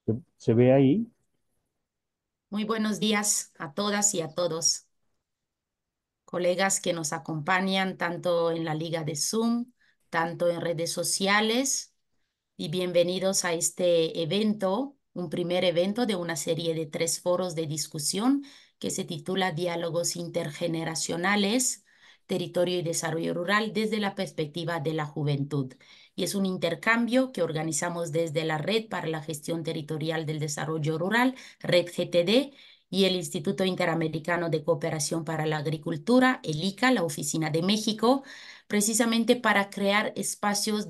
Se ve ahí. Muy buenos días a todas y a todos, colegas que nos acompañan tanto en la liga de Zoom, tanto en redes sociales, y bienvenidos a este evento, un primer evento de una serie de 3 foros de discusión que se titula Diálogos Intergeneracionales, Territorio y Desarrollo Rural desde la perspectiva de la juventud. Y es un intercambio que organizamos desde la Red para la Gestión Territorial del Desarrollo Rural, Red GTD, y el Instituto Interamericano de Cooperación para la Agricultura, el ICA, la Oficina de México, precisamente para crear espacios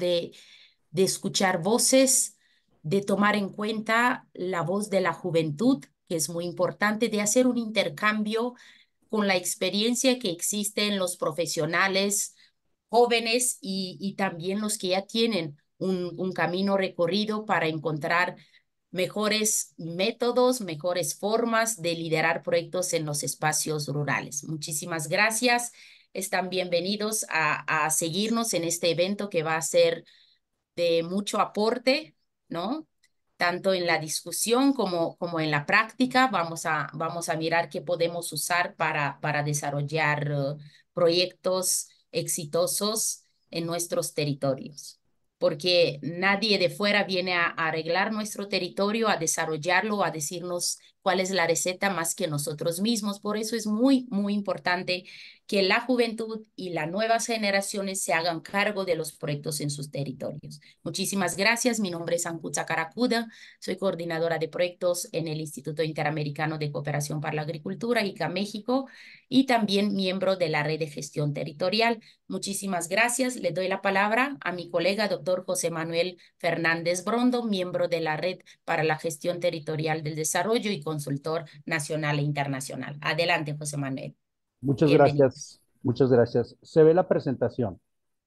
de escuchar voces, de tomar en cuenta la voz de la juventud, que es muy importante, de hacer un intercambio con la experiencia que existe en los profesionales jóvenes y también los que ya tienen un camino recorrido para encontrar mejores métodos, mejores formas de liderar proyectos en los espacios rurales. Muchísimas gracias. Están bienvenidos a seguirnos en este evento que va a ser de mucho aporte, ¿no? Tanto en la discusión como en la práctica. Vamos a mirar qué podemos usar para desarrollar proyectos exitosos en nuestros territorios. Porque nadie de fuera viene a arreglar nuestro territorio, a desarrollarlo, a decirnos cuál es la receta más que nosotros mismos. Por eso es muy, muy importante que la juventud y las nuevas generaciones se hagan cargo de los proyectos en sus territorios. Muchísimas gracias. Mi nombre es Ankuza Caracuda. Soy coordinadora de proyectos en el Instituto Interamericano de Cooperación para la Agricultura, ICA México, y también miembro de la Red de Gestión Territorial. Muchísimas gracias. Le doy la palabra a mi colega, doctor José Manuel Fernández Brondo, miembro de la Red para la Gestión Territorial del Desarrollo y consultor nacional e internacional. Adelante, José Manuel. Muchas Bienvenido. gracias. Muchas gracias. Se ve la presentación.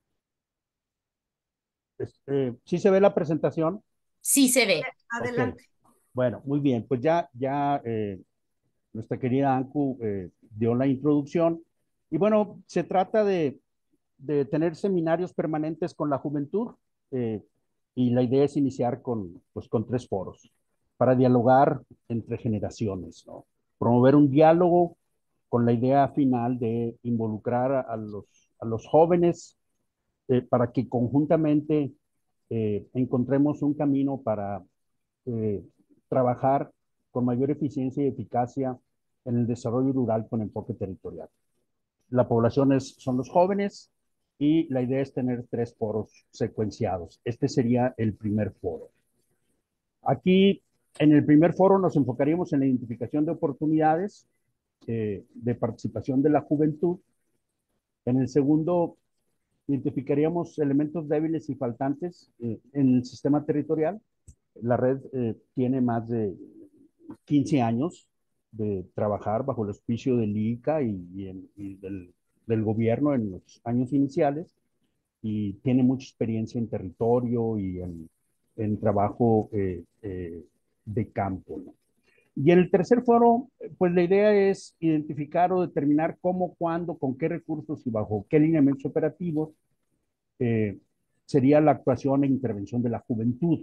¿Sí se ve la presentación? Sí se ve. Ok. Bueno, muy bien. Pues ya nuestra querida Anku dio la introducción. Y bueno, se trata de tener seminarios permanentes con la juventud. eh, y la idea es iniciar con 3 foros para dialogar entre generaciones, ¿no? Promover un diálogo con la idea final de involucrar a los jóvenes para que conjuntamente encontremos un camino para eh, trabajar con mayor eficiencia y eficacia en el desarrollo rural con enfoque territorial. La población son los jóvenes y la idea es tener 3 foros secuenciados. Este sería el primer foro. Aquí, en el primer foro, nos enfocaríamos en la identificación de oportunidades de participación de la juventud. En el segundo, identificaríamos elementos débiles y faltantes en el sistema territorial. La red tiene más de 15 años de trabajar bajo el auspicio del ICA y del gobierno en los años iniciales y tiene mucha experiencia en territorio y en trabajo de campo, ¿no? Y en el tercer foro, pues la idea es identificar o determinar cómo, cuándo, con qué recursos y bajo qué lineamientos operativos eh, sería la actuación e intervención de la juventud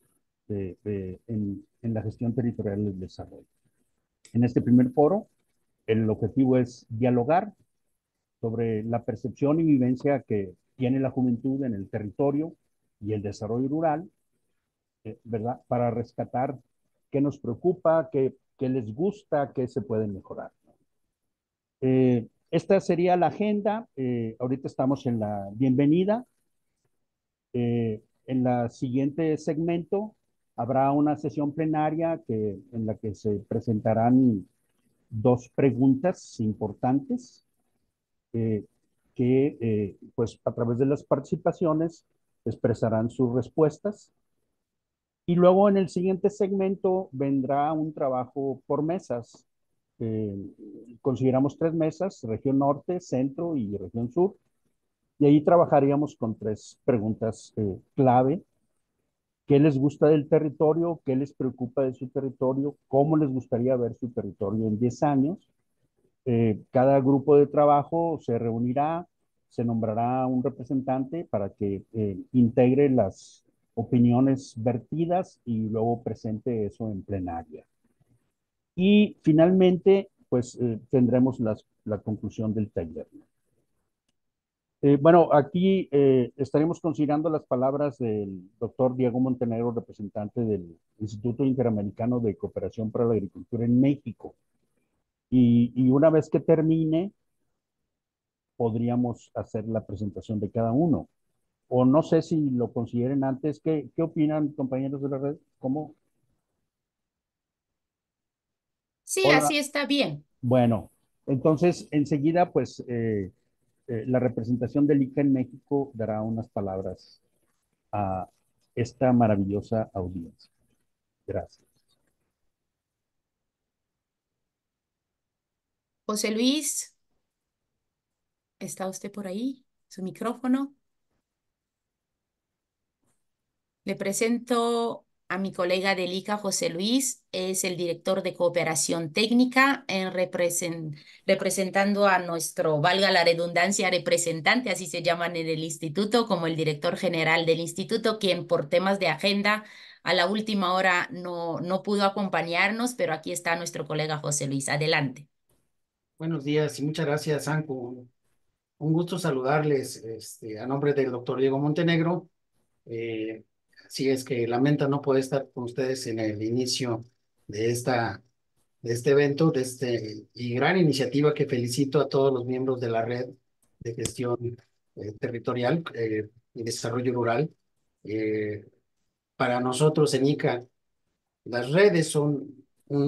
en la gestión territorial del desarrollo. En este primer foro, el objetivo es dialogar sobre la percepción y vivencia que tiene la juventud en el territorio y el desarrollo rural, ¿verdad? Para rescatar qué nos preocupa, qué les gusta, qué se puede mejorar. Esta sería la agenda. Ahorita estamos en la bienvenida. En la siguiente segmento habrá una sesión plenaria en la que se presentarán 2 preguntas importantes eh, que, pues, a través de las participaciones expresarán sus respuestas. Y luego en el siguiente segmento vendrá un trabajo por mesas. Eh, Consideramos 3 mesas, región norte, centro y región sur. Y ahí trabajaríamos con 3 preguntas clave. ¿Qué les gusta del territorio? ¿Qué les preocupa de su territorio? ¿Cómo les gustaría ver su territorio en 10 años? Cada grupo de trabajo se reunirá, se nombrará un representante para que integre opiniones vertidas y luego presente eso en plenaria. Y finalmente, pues tendremos la conclusión del taller. Bueno, aquí estaremos considerando las palabras del doctor Diego Montenegro, representante del Instituto Interamericano de Cooperación para la Agricultura en México. Y una vez que termine, podríamos hacer la presentación de cada uno. O no sé si lo consideren antes. ¿Qué opinan, compañeros de la red? ¿Cómo? Sí, Hola. así está bien. Bueno, entonces enseguida, pues, la representación del ICA en México dará unas palabras a esta maravillosa audiencia. Gracias. José Luis, ¿está usted por ahí? Su micrófono. Le presento a mi colega del ICA, José Luis, es el director de cooperación técnica, representando a nuestro, valga la redundancia, representante, así se llaman en el instituto, como el director general del instituto, quien por temas de agenda a la última hora no pudo acompañarnos, pero aquí está nuestro colega José Luis. Adelante. Buenos días y muchas gracias, Anco. Un gusto saludarles a nombre del doctor Diego Montenegro. Eh, Así es que lamenta no poder estar con ustedes en el inicio de de este evento, y gran iniciativa que felicito a todos los miembros de la red de gestión territorial y desarrollo rural. Eh, para nosotros en ICA, las redes son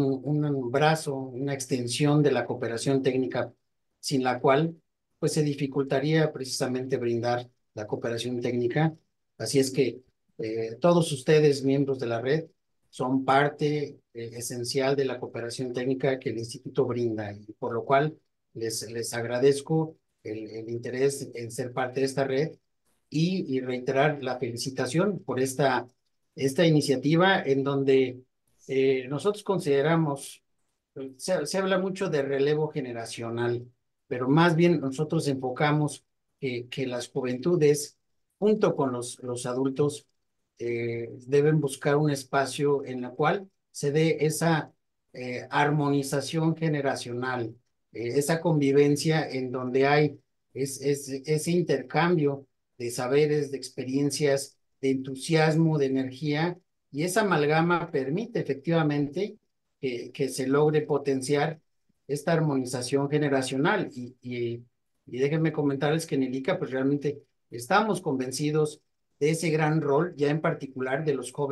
un brazo, una extensión de la cooperación técnica, sin la cual pues se dificultaría precisamente brindar la cooperación técnica. Así es que todos ustedes, miembros de la red, son parte esencial de la cooperación técnica que el instituto brinda, y por lo cual les agradezco el interés en ser parte de esta red y reiterar la felicitación por esta iniciativa en donde nosotros consideramos, se habla mucho de relevo generacional, pero más bien nosotros enfocamos que las juventudes, junto con los adultos, deben buscar un espacio en el cual se dé esa armonización generacional, esa convivencia en donde hay ese intercambio de saberes, de experiencias, de entusiasmo, de energía, y esa amalgama permite efectivamente que se logre potenciar esta armonización generacional. Y déjenme comentarles que en el ICA pues realmente estamos convencidos de ese gran rol, ya en particular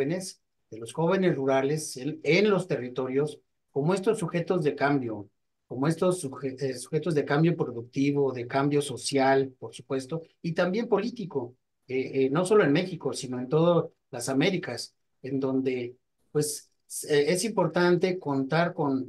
de los jóvenes rurales en los territorios, como estos sujetos de cambio, como estos sujetos de cambio productivo, de cambio social, por supuesto, y también político, no solo en México, sino en todas las Américas, en donde pues es importante contar con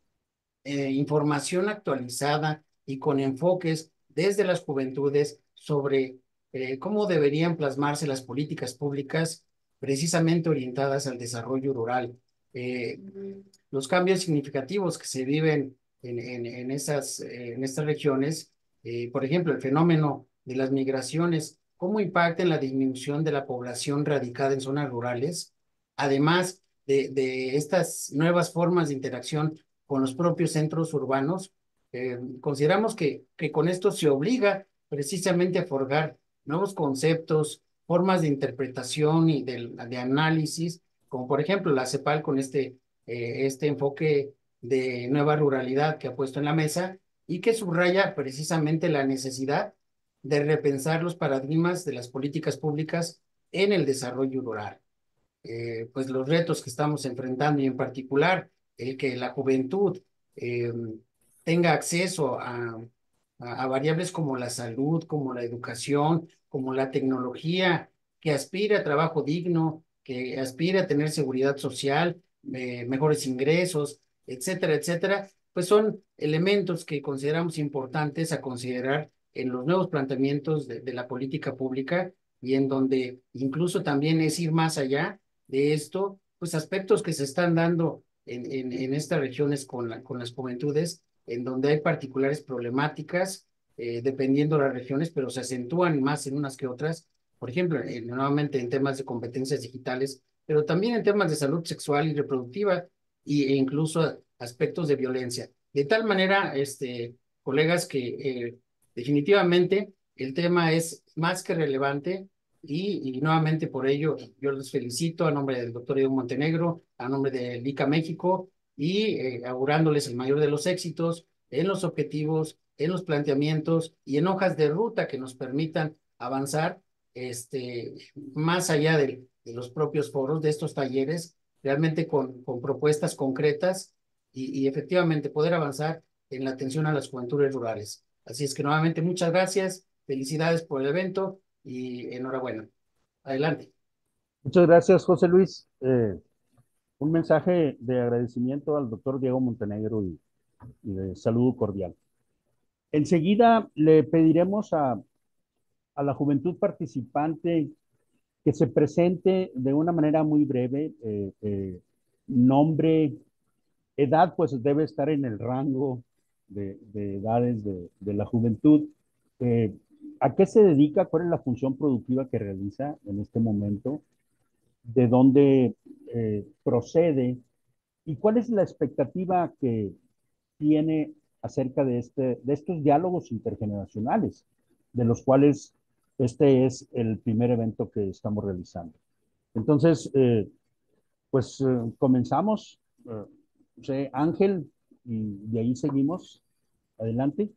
información actualizada y con enfoques desde las juventudes sobre cómo deberían plasmarse las políticas públicas precisamente orientadas al desarrollo rural. Eh, los cambios significativos que se viven en estas regiones, por ejemplo, el fenómeno de las migraciones, cómo impacta en la disminución de la población radicada en zonas rurales, además de estas nuevas formas de interacción con los propios centros urbanos. Consideramos que con esto se obliga precisamente a forjar nuevos conceptos, formas de interpretación y de análisis, como por ejemplo la CEPAL con este enfoque de nueva ruralidad que ha puesto en la mesa y que subraya precisamente la necesidad de repensar los paradigmas de las políticas públicas en el desarrollo rural. Pues los retos que estamos enfrentando y en particular el que la juventud eh, tenga acceso a variables como la salud, como la educación, como la tecnología, que aspire a trabajo digno, que aspire a tener seguridad social, mejores ingresos, etcétera, etcétera, pues son elementos que consideramos importantes a considerar en los nuevos planteamientos de la política pública, y en donde incluso también es ir más allá de esto, pues aspectos que se están dando en estas regiones con las juventudes, en donde hay particulares problemáticas, dependiendo de las regiones, pero se acentúan más en unas que otras, por ejemplo, nuevamente en temas de competencias digitales, pero también en temas de salud sexual y reproductiva e incluso aspectos de violencia. De tal manera, colegas, que definitivamente el tema es más que relevante y nuevamente por ello yo les felicito a nombre del doctor Diego Montenegro, a nombre de LICA México y augurándoles el mayor de los éxitos en los objetivos, en los planteamientos y en hojas de ruta que nos permitan avanzar más allá de los propios foros, de estos talleres, realmente con propuestas concretas y efectivamente poder avanzar en la atención a las juventudes rurales. Así es que nuevamente muchas gracias, felicidades por el evento y enhorabuena. Adelante. Muchas gracias, José Luis. Un mensaje de agradecimiento al doctor Diego Montenegro y de saludo cordial. Enseguida le pediremos a la juventud participante que se presente de una manera muy breve, nombre, edad, pues debe estar en el rango de edades de la juventud. Eh, ¿A qué se dedica? ¿Cuál es la función productiva que realiza en este momento? ¿De dónde procede? ¿Y cuál es la expectativa que tiene acerca de estos diálogos intergeneracionales, de los cuales este es el primer evento que estamos realizando? Entonces, pues comenzamos. Ángel, y de ahí seguimos. Adelante.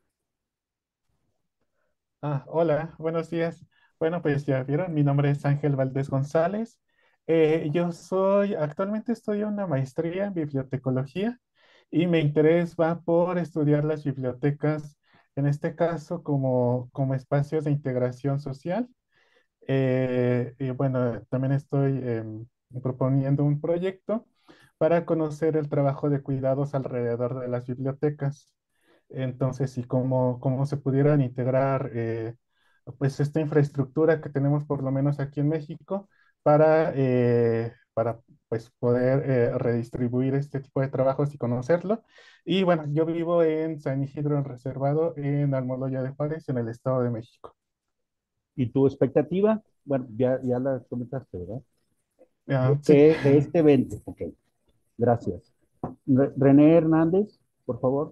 Hola, buenos días. Bueno, pues ya vieron, mi nombre es Ángel Valdés González. Actualmente estudio una maestría en bibliotecología y mi interés va por estudiar las bibliotecas, en este caso como espacios de integración social. Y bueno, también estoy proponiendo un proyecto para conocer el trabajo de cuidados alrededor de las bibliotecas. Entonces, y cómo se pudieran integrar pues esta infraestructura que tenemos por lo menos aquí en México para pues poder redistribuir este tipo de trabajos y conocerlo. Y bueno, yo vivo en San Isidro en Reservado, en Almoloya de Juárez, en el Estado de México. ¿Y tu expectativa? Bueno, ya la comentaste, ¿verdad? Sí. De este evento. Ok, gracias. René Hernández, por favor.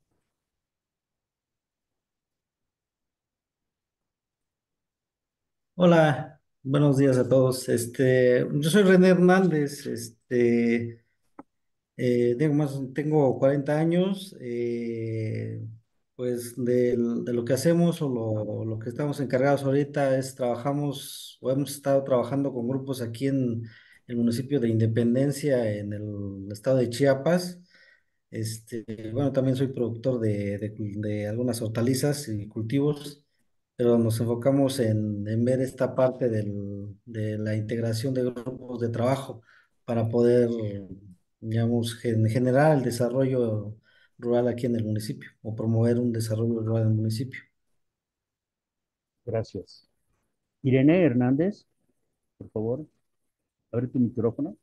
Hola, buenos días a todos. Yo soy René Hernández, tengo 40 años, pues de lo que hacemos o lo que estamos encargados ahorita es trabajamos o hemos estado trabajando con grupos aquí en el municipio de Independencia, en el estado de Chiapas. Bueno, también soy productor de algunas hortalizas y cultivos, pero nos enfocamos en ver esta parte de la integración de grupos de trabajo para poder, digamos, generar el desarrollo rural aquí en el municipio o promover un desarrollo rural en el municipio. Gracias. Irene Hernández, por favor, abre tu micrófono.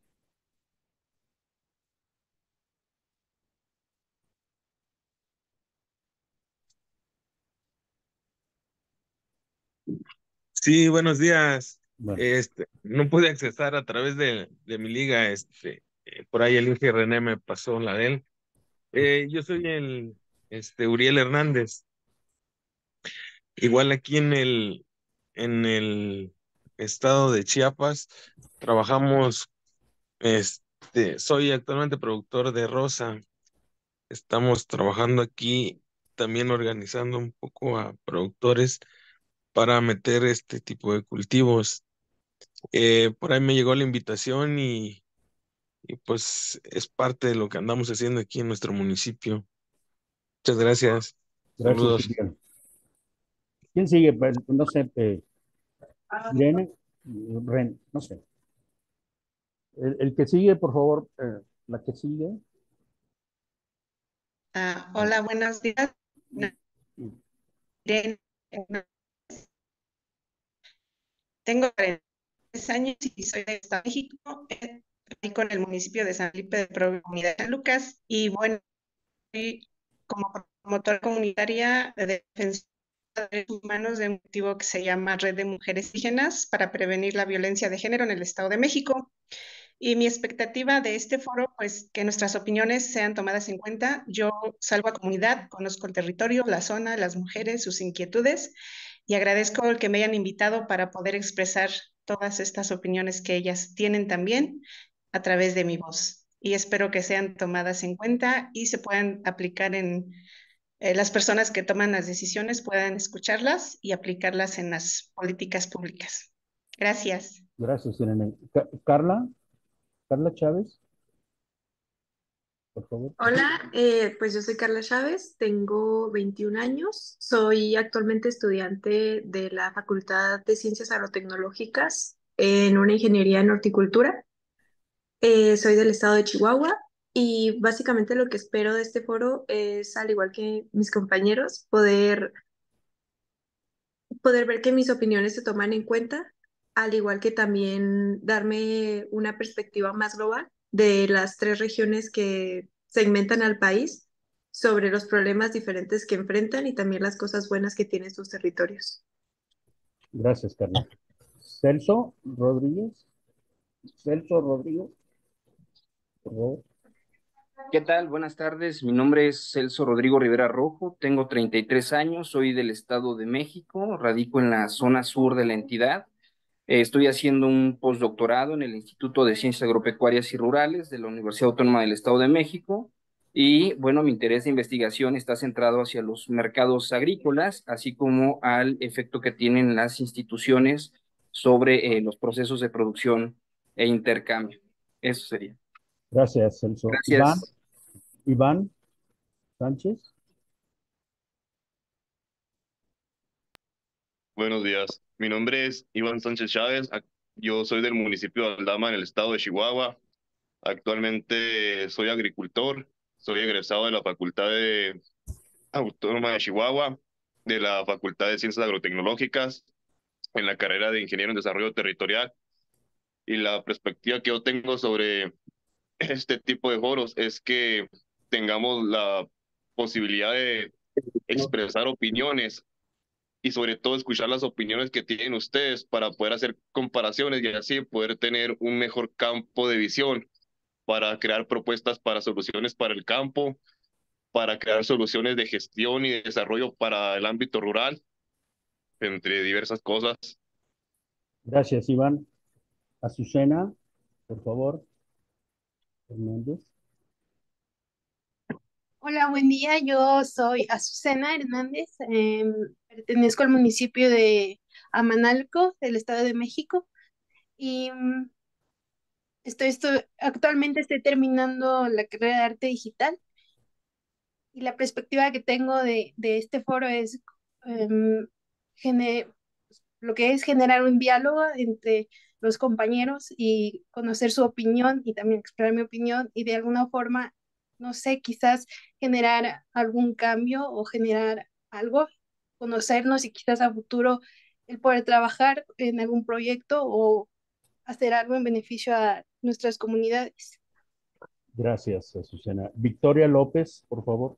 Sí, buenos días. Bueno, No pude accesar a través de mi liga. Por ahí el Inge René me pasó la de él. Yo soy Uriel Hernández. Igual aquí en el estado de Chiapas trabajamos. Soy actualmente productor de rosa. Estamos trabajando aquí también organizando un poco a productores para meter este tipo de cultivos. Por ahí me llegó la invitación y pues es parte de lo que andamos haciendo aquí en nuestro municipio. Muchas gracias. gracias, Saludos. Uriel. ¿Quién sigue? Pues, no sé, Irene, no sé. El que sigue, por favor, la que sigue. Hola, buenos días. Irene, tengo 43 años y soy de Estado de México, radico en el municipio de San Felipe de Comunidad de San Lucas y bueno, soy como promotora comunitaria de defensa Derechos Humanos de un colectivo que se llama Red de Mujeres Indígenas para Prevenir la Violencia de Género en el Estado de México. Y mi expectativa de este foro, pues que nuestras opiniones sean tomadas en cuenta. Yo salgo a comunidad, conozco el territorio, la zona, las mujeres, sus inquietudes y agradezco el que me hayan invitado para poder expresar todas estas opiniones que ellas tienen también a través de mi voz. Y espero que sean tomadas en cuenta y se puedan aplicar en las personas que toman las decisiones puedan escucharlas y aplicarlas en las políticas públicas. Gracias. Gracias, Irene. Carla, Carla Chávez, por favor. Hola, pues yo soy Carla Chávez, tengo 21 años, soy actualmente estudiante de la Facultad de Ciencias Agrotecnológicas en una ingeniería en horticultura. Soy del estado de Chihuahua y básicamente lo que espero de este foro es, al igual que mis compañeros, poder ver que mis opiniones se toman en cuenta, al igual que también darme una perspectiva más global de las tres regiones que segmentan al país sobre los problemas diferentes que enfrentan y también las cosas buenas que tienen sus territorios. Gracias, Carla. Celso Rodríguez. Celso Rodrigo, por favor. ¿Qué tal? Buenas tardes. Mi nombre es Celso Rodrigo Rivera Rojo, tengo 33 años, soy del Estado de México, radico en la zona sur de la entidad. Estoy haciendo un postdoctorado en el Instituto de Ciencias Agropecuarias y Rurales de la Universidad Autónoma del Estado de México. Y bueno, mi interés de investigación está centrado hacia los mercados agrícolas, así como al efecto que tienen las instituciones sobre los procesos de producción e intercambio. Eso sería. Gracias, Celso. Gracias. Iván Sánchez. Buenos días. Mi nombre es Iván Sánchez Chávez. Yo soy del municipio de Aldama, en el estado de Chihuahua. Actualmente soy agricultor. Soy egresado de la Facultad Autónoma de Chihuahua, de la Facultad de Ciencias Agrotecnológicas, en la carrera de Ingeniero en Desarrollo Territorial. Y la perspectiva que yo tengo sobre este tipo de foros es que tengamos la posibilidad de expresar opiniones y sobre todo escuchar las opiniones que tienen ustedes para poder hacer comparaciones y así poder tener un mejor campo de visión para crear propuestas para soluciones para el campo, para crear soluciones de gestión y desarrollo para el ámbito rural, entre diversas cosas. Gracias, Iván. Azucena, por favor. Hernández. Hola, buen día. Yo soy Azucena Hernández. Pertenezco al municipio de Amanalco, del Estado de México. Y actualmente estoy terminando la carrera de arte digital. Y la perspectiva que tengo de este foro es em, gene- lo que es generar un diálogo entre los compañeros y conocer su opinión y también expresar mi opinión y de alguna forma, no sé, quizás generar algún cambio o generar algo, conocernos y quizás a futuro el poder trabajar en algún proyecto o hacer algo en beneficio a nuestras comunidades. Gracias, Azucena. Victoria López, por favor.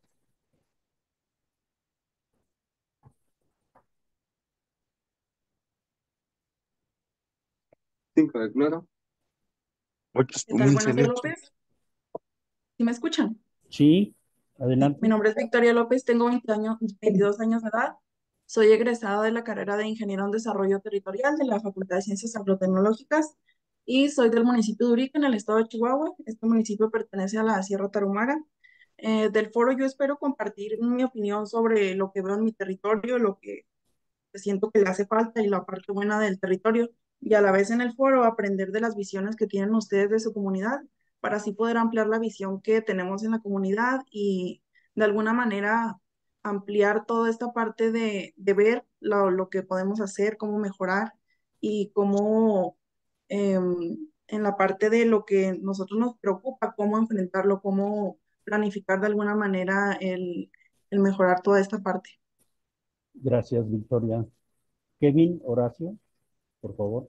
Cinco de cloro. ¿Qué tal? Buenos días, López. ¿Sí me escuchan? Sí, Sí, adelante. mi nombre es Victoria López, tengo 22 años de edad. Soy egresada de la carrera de Ingeniero en Desarrollo Territorial de la Facultad de Ciencias Agrotecnológicas y soy del municipio de Urica, en el estado de Chihuahua. Este municipio pertenece a la Sierra Tarahumara. Del foro yo espero compartir mi opinión sobre lo que veo en mi territorio, lo que siento que le hace falta y la parte buena del territorio, y a la vez en el foro aprender de las visiones que tienen ustedes de su comunidad para así poder ampliar la visión que tenemos en la comunidad y de alguna manera ampliar toda esta parte de ver lo que podemos hacer, cómo mejorar y cómo en la parte de lo que nosotros nos preocupa, cómo enfrentarlo, cómo planificar de alguna manera el mejorar toda esta parte. Gracias, Victoria. Kevin Horacio, por favor.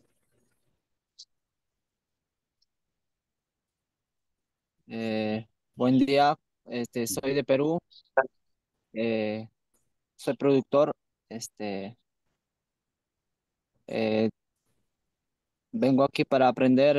Buen día, soy de Perú, eh, soy productor eh, vengo aquí para aprender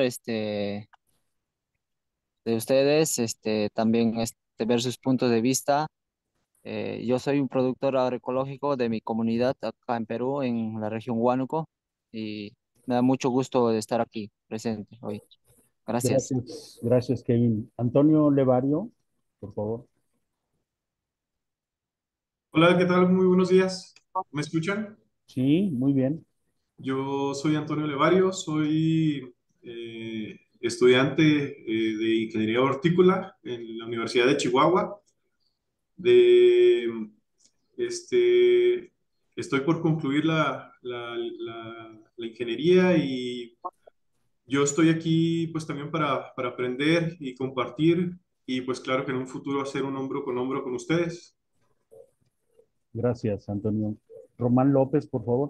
de ustedes, también ver sus puntos de vista. Yo soy un productor agroecológico de mi comunidad acá en Perú, en la región Huánuco, y me da mucho gusto de estar aquí presente hoy. Gracias. Gracias, gracias, Kevin. Antonio Levario, por favor. Hola, ¿qué tal? Muy buenos días. ¿Me escuchan? Sí, muy bien. Yo soy Antonio Levario, soy estudiante de Ingeniería Hortícola en la Universidad de Chihuahua. De, estoy por concluir la ingeniería y yo estoy aquí pues también para aprender y compartir y pues claro que en un futuro hacer un hombro con ustedes. Gracias, Antonio. Román López, por favor.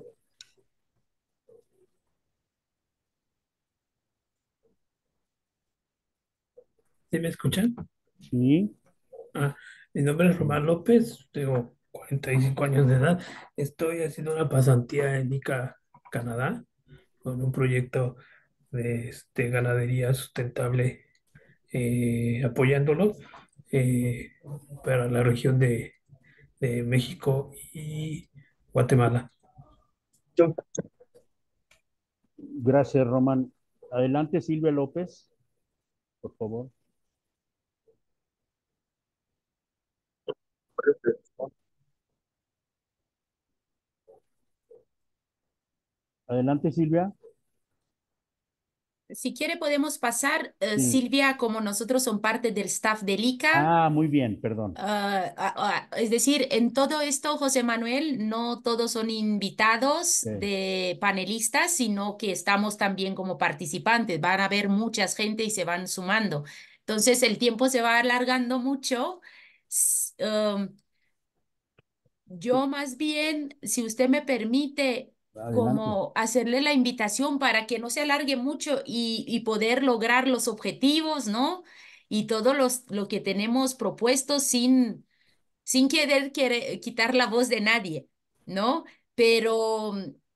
¿Sí me escuchan? Sí. Mi nombre es Román López, tengo 45 años de edad. Estoy haciendo una pasantía en Ica, Canadá, con un proyecto de ganadería sustentable, apoyándolo para la región de México y Guatemala. Gracias, Román. Adelante, Silvia López, por favor. Adelante, Silvia. Si quiere podemos pasar, Sí. Silvia, como nosotros son parte del staff del ICA. Ah, muy bien, perdón. Es decir, en todo esto, José Manuel, no todos son invitados de panelistas, sino que estamos también como participantes. Van a haber muchas gente y se van sumando. Entonces, el tiempo se va alargando mucho. Yo más bien, si usted me permite, Adelante. como hacerle la invitación para que no se alargue mucho y poder lograr los objetivos, ¿no? Y todo lo que tenemos propuesto sin querer quitar la voz de nadie, ¿no? Pero,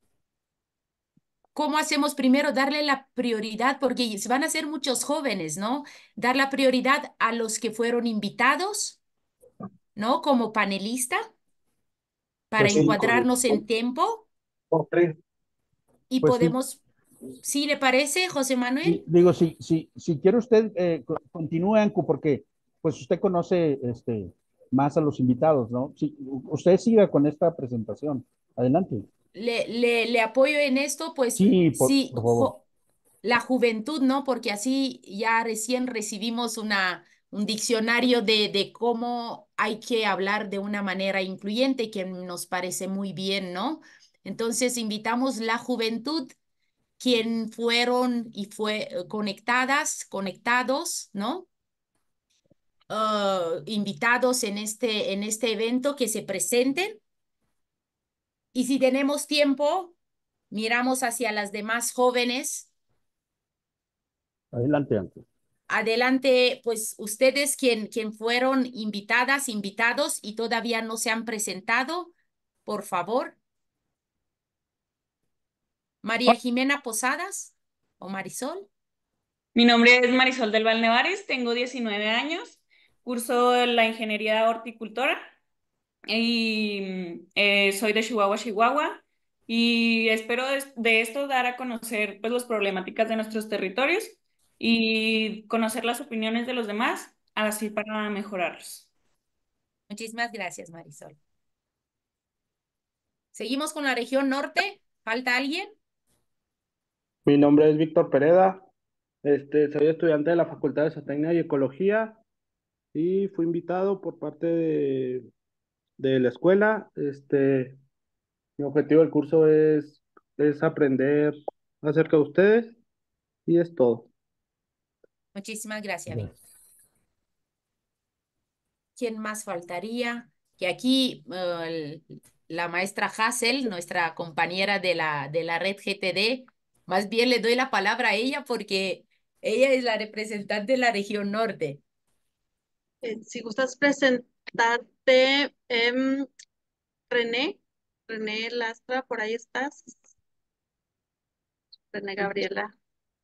¿cómo hacemos primero? Darle la prioridad, porque se van a ser muchos jóvenes, ¿no? Dar la prioridad a los que fueron invitados, ¿no? Como panelista, para Pues sí, encuadrarnos en tiempo. Y Pues sí. podemos, ¿sí le parece, José Manuel? Sí, digo, si quiere usted, continúe, Ancu, porque pues usted conoce más a los invitados, ¿no? Sí, usted siga con esta presentación. Adelante. Le apoyo en esto, pues Sí, sí, por favor. la juventud, ¿no? Porque así ya recién recibimos un diccionario de cómo hay que hablar de una manera incluyente, que nos parece muy bien, ¿no? Entonces invitamos la juventud, quien fueron y fue conectados, ¿no? Invitados en este evento, que se presenten. Y si tenemos tiempo, miramos hacia las demás jóvenes. Adelante, Ancu. Adelante, pues ustedes quien fueron invitados y todavía no se han presentado, por favor. María Jimena Posadas o Marisol. Mi nombre es Marisol del Val Nevares, tengo 19 años, curso la ingeniería horticultora y soy de Chihuahua, Chihuahua, y espero de esto dar a conocer pues las problemáticas de nuestros territorios y conocer las opiniones de los demás, así para mejorarlos. Muchísimas gracias, Marisol. Seguimos con la región norte. ¿Falta alguien? Mi nombre es Víctor Pereda, soy estudiante de la Facultad de Zootecnia y Ecología y fui invitado por parte de la escuela. Mi objetivo del curso es aprender acerca de ustedes y es todo. Muchísimas gracias, Víctor. ¿Quién más faltaría? Que aquí la maestra Hassel, nuestra compañera de la red GTD, más bien le doy la palabra a ella porque ella es la representante de la región norte. Si gustas presentarte, René René Lastra, por ahí estás. René Gabriela.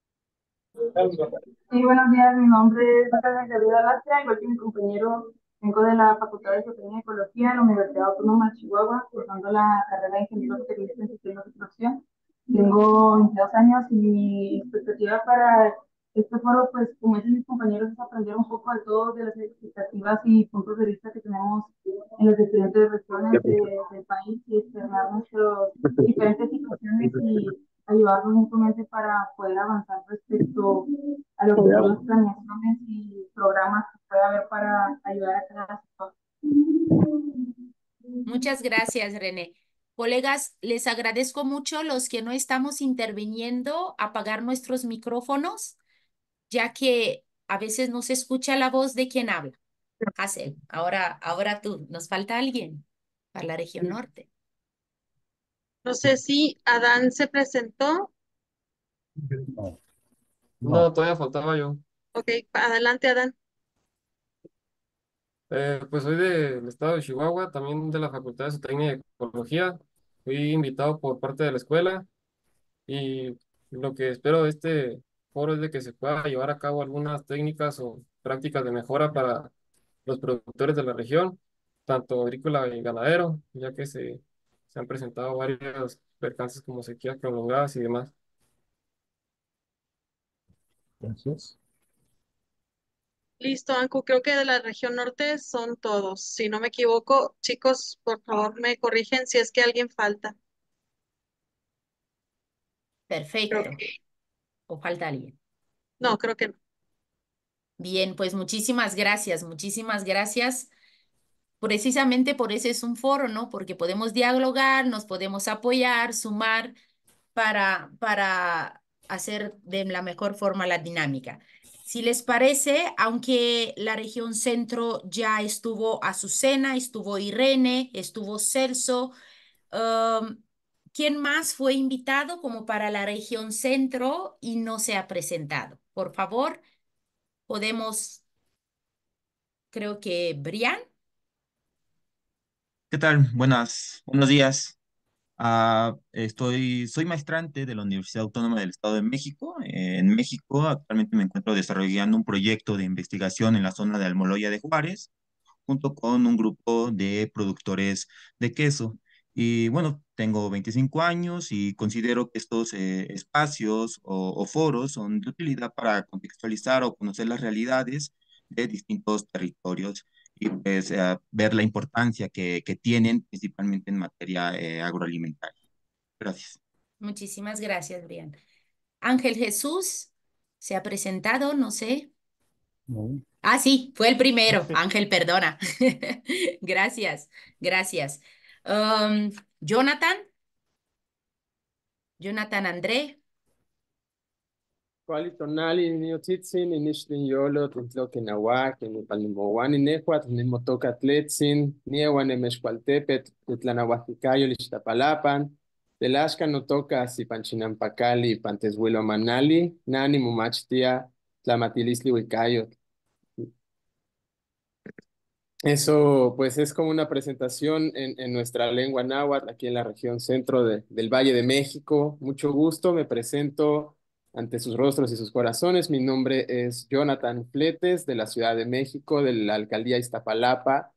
Sí, buenos días, mi nombre es Gabriela Lastra, igual que mi compañero, vengo de la Facultad de Zootecnia y Ecología de la Universidad Autónoma de Chihuahua, cursando la carrera de Ingeniero Tecnista en Sistemas de Producción. Tengo 22 años y mi expectativa para este foro, pues como dicen mis compañeros, es aprender un poco de todo, de las expectativas y puntos de vista que tenemos en las diferentes regiones del país y externar nuestras diferentes situaciones y ayudarnos mutuamente para poder avanzar respecto a lo que son las planeaciones y programas que pueda haber para ayudar a cada sector. Muchas gracias, René. Colegas, les agradezco mucho los que no estamos interviniendo, apagar nuestros micrófonos, ya que a veces no se escucha la voz de quien habla. Hazel, ahora tú, ¿nos falta alguien para la región norte? No sé si Adán se presentó. No. No, todavía faltaba yo. Ok, adelante, Adán. Pues soy del estado de Chihuahua, también de la Facultad de Zootecnia y Ecología. Fui invitado por parte de la escuela y lo que espero de este foro es de que se pueda llevar a cabo algunas técnicas o prácticas de mejora para los productores de la región, tanto agrícola y ganadero, ya que se han presentado varios percances como sequías prolongadas y demás. Gracias. Listo, Ancu, creo que de la región norte son todos. Si no me equivoco, chicos, por favor me corrigen si es que alguien falta. Perfecto. ¿O falta alguien? No, creo que no. Bien, pues muchísimas gracias, muchísimas gracias. Precisamente por eso es un foro, ¿no? Porque podemos dialogar, nos podemos apoyar, sumar para hacer de la mejor forma la dinámica. Si les parece, aunque la región centro ya estuvo Azucena, estuvo Irene, estuvo Celso, um, ¿quién más fue invitado como para la región centro y no se ha presentado? Por favor, podemos, creo que Brian. ¿Qué tal? Buenos días. Soy maestrante de la Universidad Autónoma del Estado de México. En México actualmente me encuentro desarrollando un proyecto de investigación en la zona de Almoloya de Juárez, junto con un grupo de productores de queso. Y bueno, tengo 25 años y considero que estos espacios o foros son de utilidad para contextualizar o conocer las realidades de distintos territorios y pues ver la importancia que tienen principalmente en materia agroalimentaria. Gracias. Muchísimas gracias, Brian. Ángel Jesús se ha presentado, no sé. No. Ah, sí, fue el primero. Sí. Ángel, perdona. Gracias, gracias. Um, Jonathan, Jonathan André. Kuali tonali ni otitzin inixtin yolo tintloki nawak inipalnimowan inehuat nimotoka tletzin niewan nemexkualtepet titlanahuatikayo lixtapalapan telaxka notoka sipanchinampakali panteshuilo manali nani momachtia tlamatilistli huicayot. Eso, pues es como una presentación en nuestra lengua náhuatl, aquí en la región centro del Valle de México. Mucho gusto, me presento ante sus rostros y sus corazones. Mi nombre es Jonathan Fletes, de la Ciudad de México, de la Alcaldía Iztapalapa.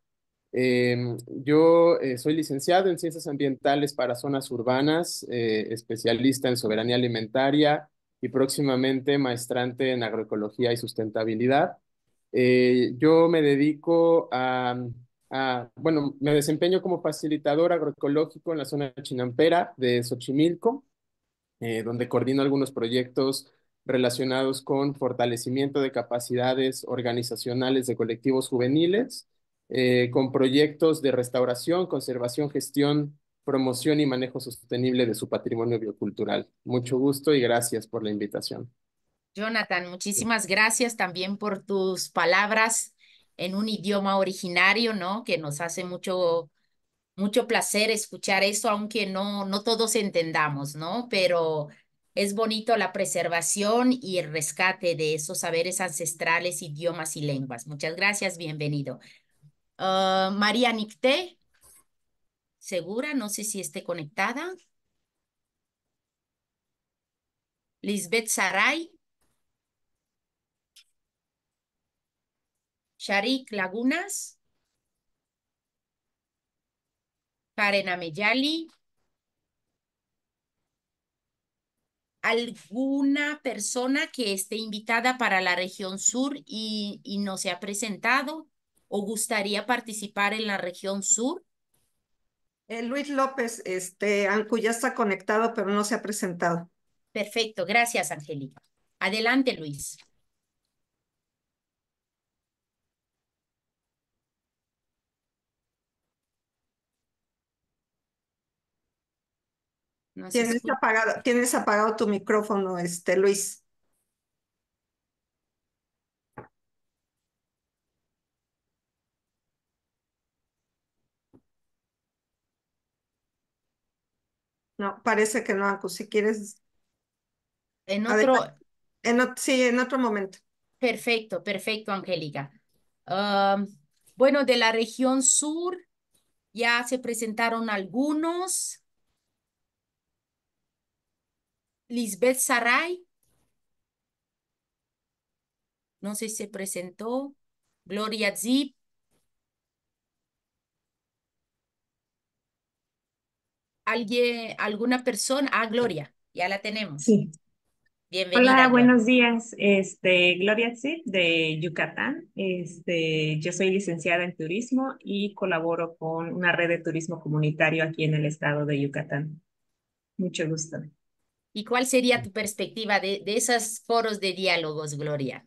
Yo soy licenciado en Ciencias Ambientales para Zonas Urbanas, especialista en soberanía alimentaria y próximamente maestrante en agroecología y sustentabilidad. Yo me dedico bueno, me desempeño como facilitador agroecológico en la zona chinampera de Xochimilco, donde coordino algunos proyectos relacionados con fortalecimiento de capacidades organizacionales de colectivos juveniles, con proyectos de restauración, conservación, gestión, promoción y manejo sostenible de su patrimonio biocultural. Mucho gusto y gracias por la invitación. Jonathan, muchísimas gracias también por tus palabras en un idioma originario, ¿no? Que nos hace mucho placer escuchar eso, aunque no todos entendamos, ¿no? Pero es bonito la preservación y el rescate de esos saberes ancestrales, idiomas y lenguas. Muchas gracias, bienvenido. María Nicté. segura, no sé si esté conectada. Lisbeth Saray. Sharik Lagunas. Karen Ameyali. ¿Alguna persona que esté invitada para la región sur y no se ha presentado o gustaría participar en la región sur? Luis López, Ancu ya está conectado, pero no se ha presentado. Perfecto, gracias, Angélica. Adelante, Luis. No se escucha. Tienes apagado tu micrófono, Luis. No, parece que no, Ancu. Si quieres. En otro. Sí, en otro momento. Perfecto, perfecto, Angélica. Bueno, de la región sur ya se presentaron algunos. Lisbeth Saray. No sé si se presentó. Gloria Zip. ¿Alguna persona? Ah, Gloria, ya la tenemos. Sí. Bienvenida, Hola, Gloria. buenos días. Gloria Tzip de Yucatán. Yo soy licenciada en turismo y colaboro con una red de turismo comunitario aquí en el estado de Yucatán. Mucho gusto. ¿Y cuál sería tu perspectiva de esos foros de diálogos, Gloria?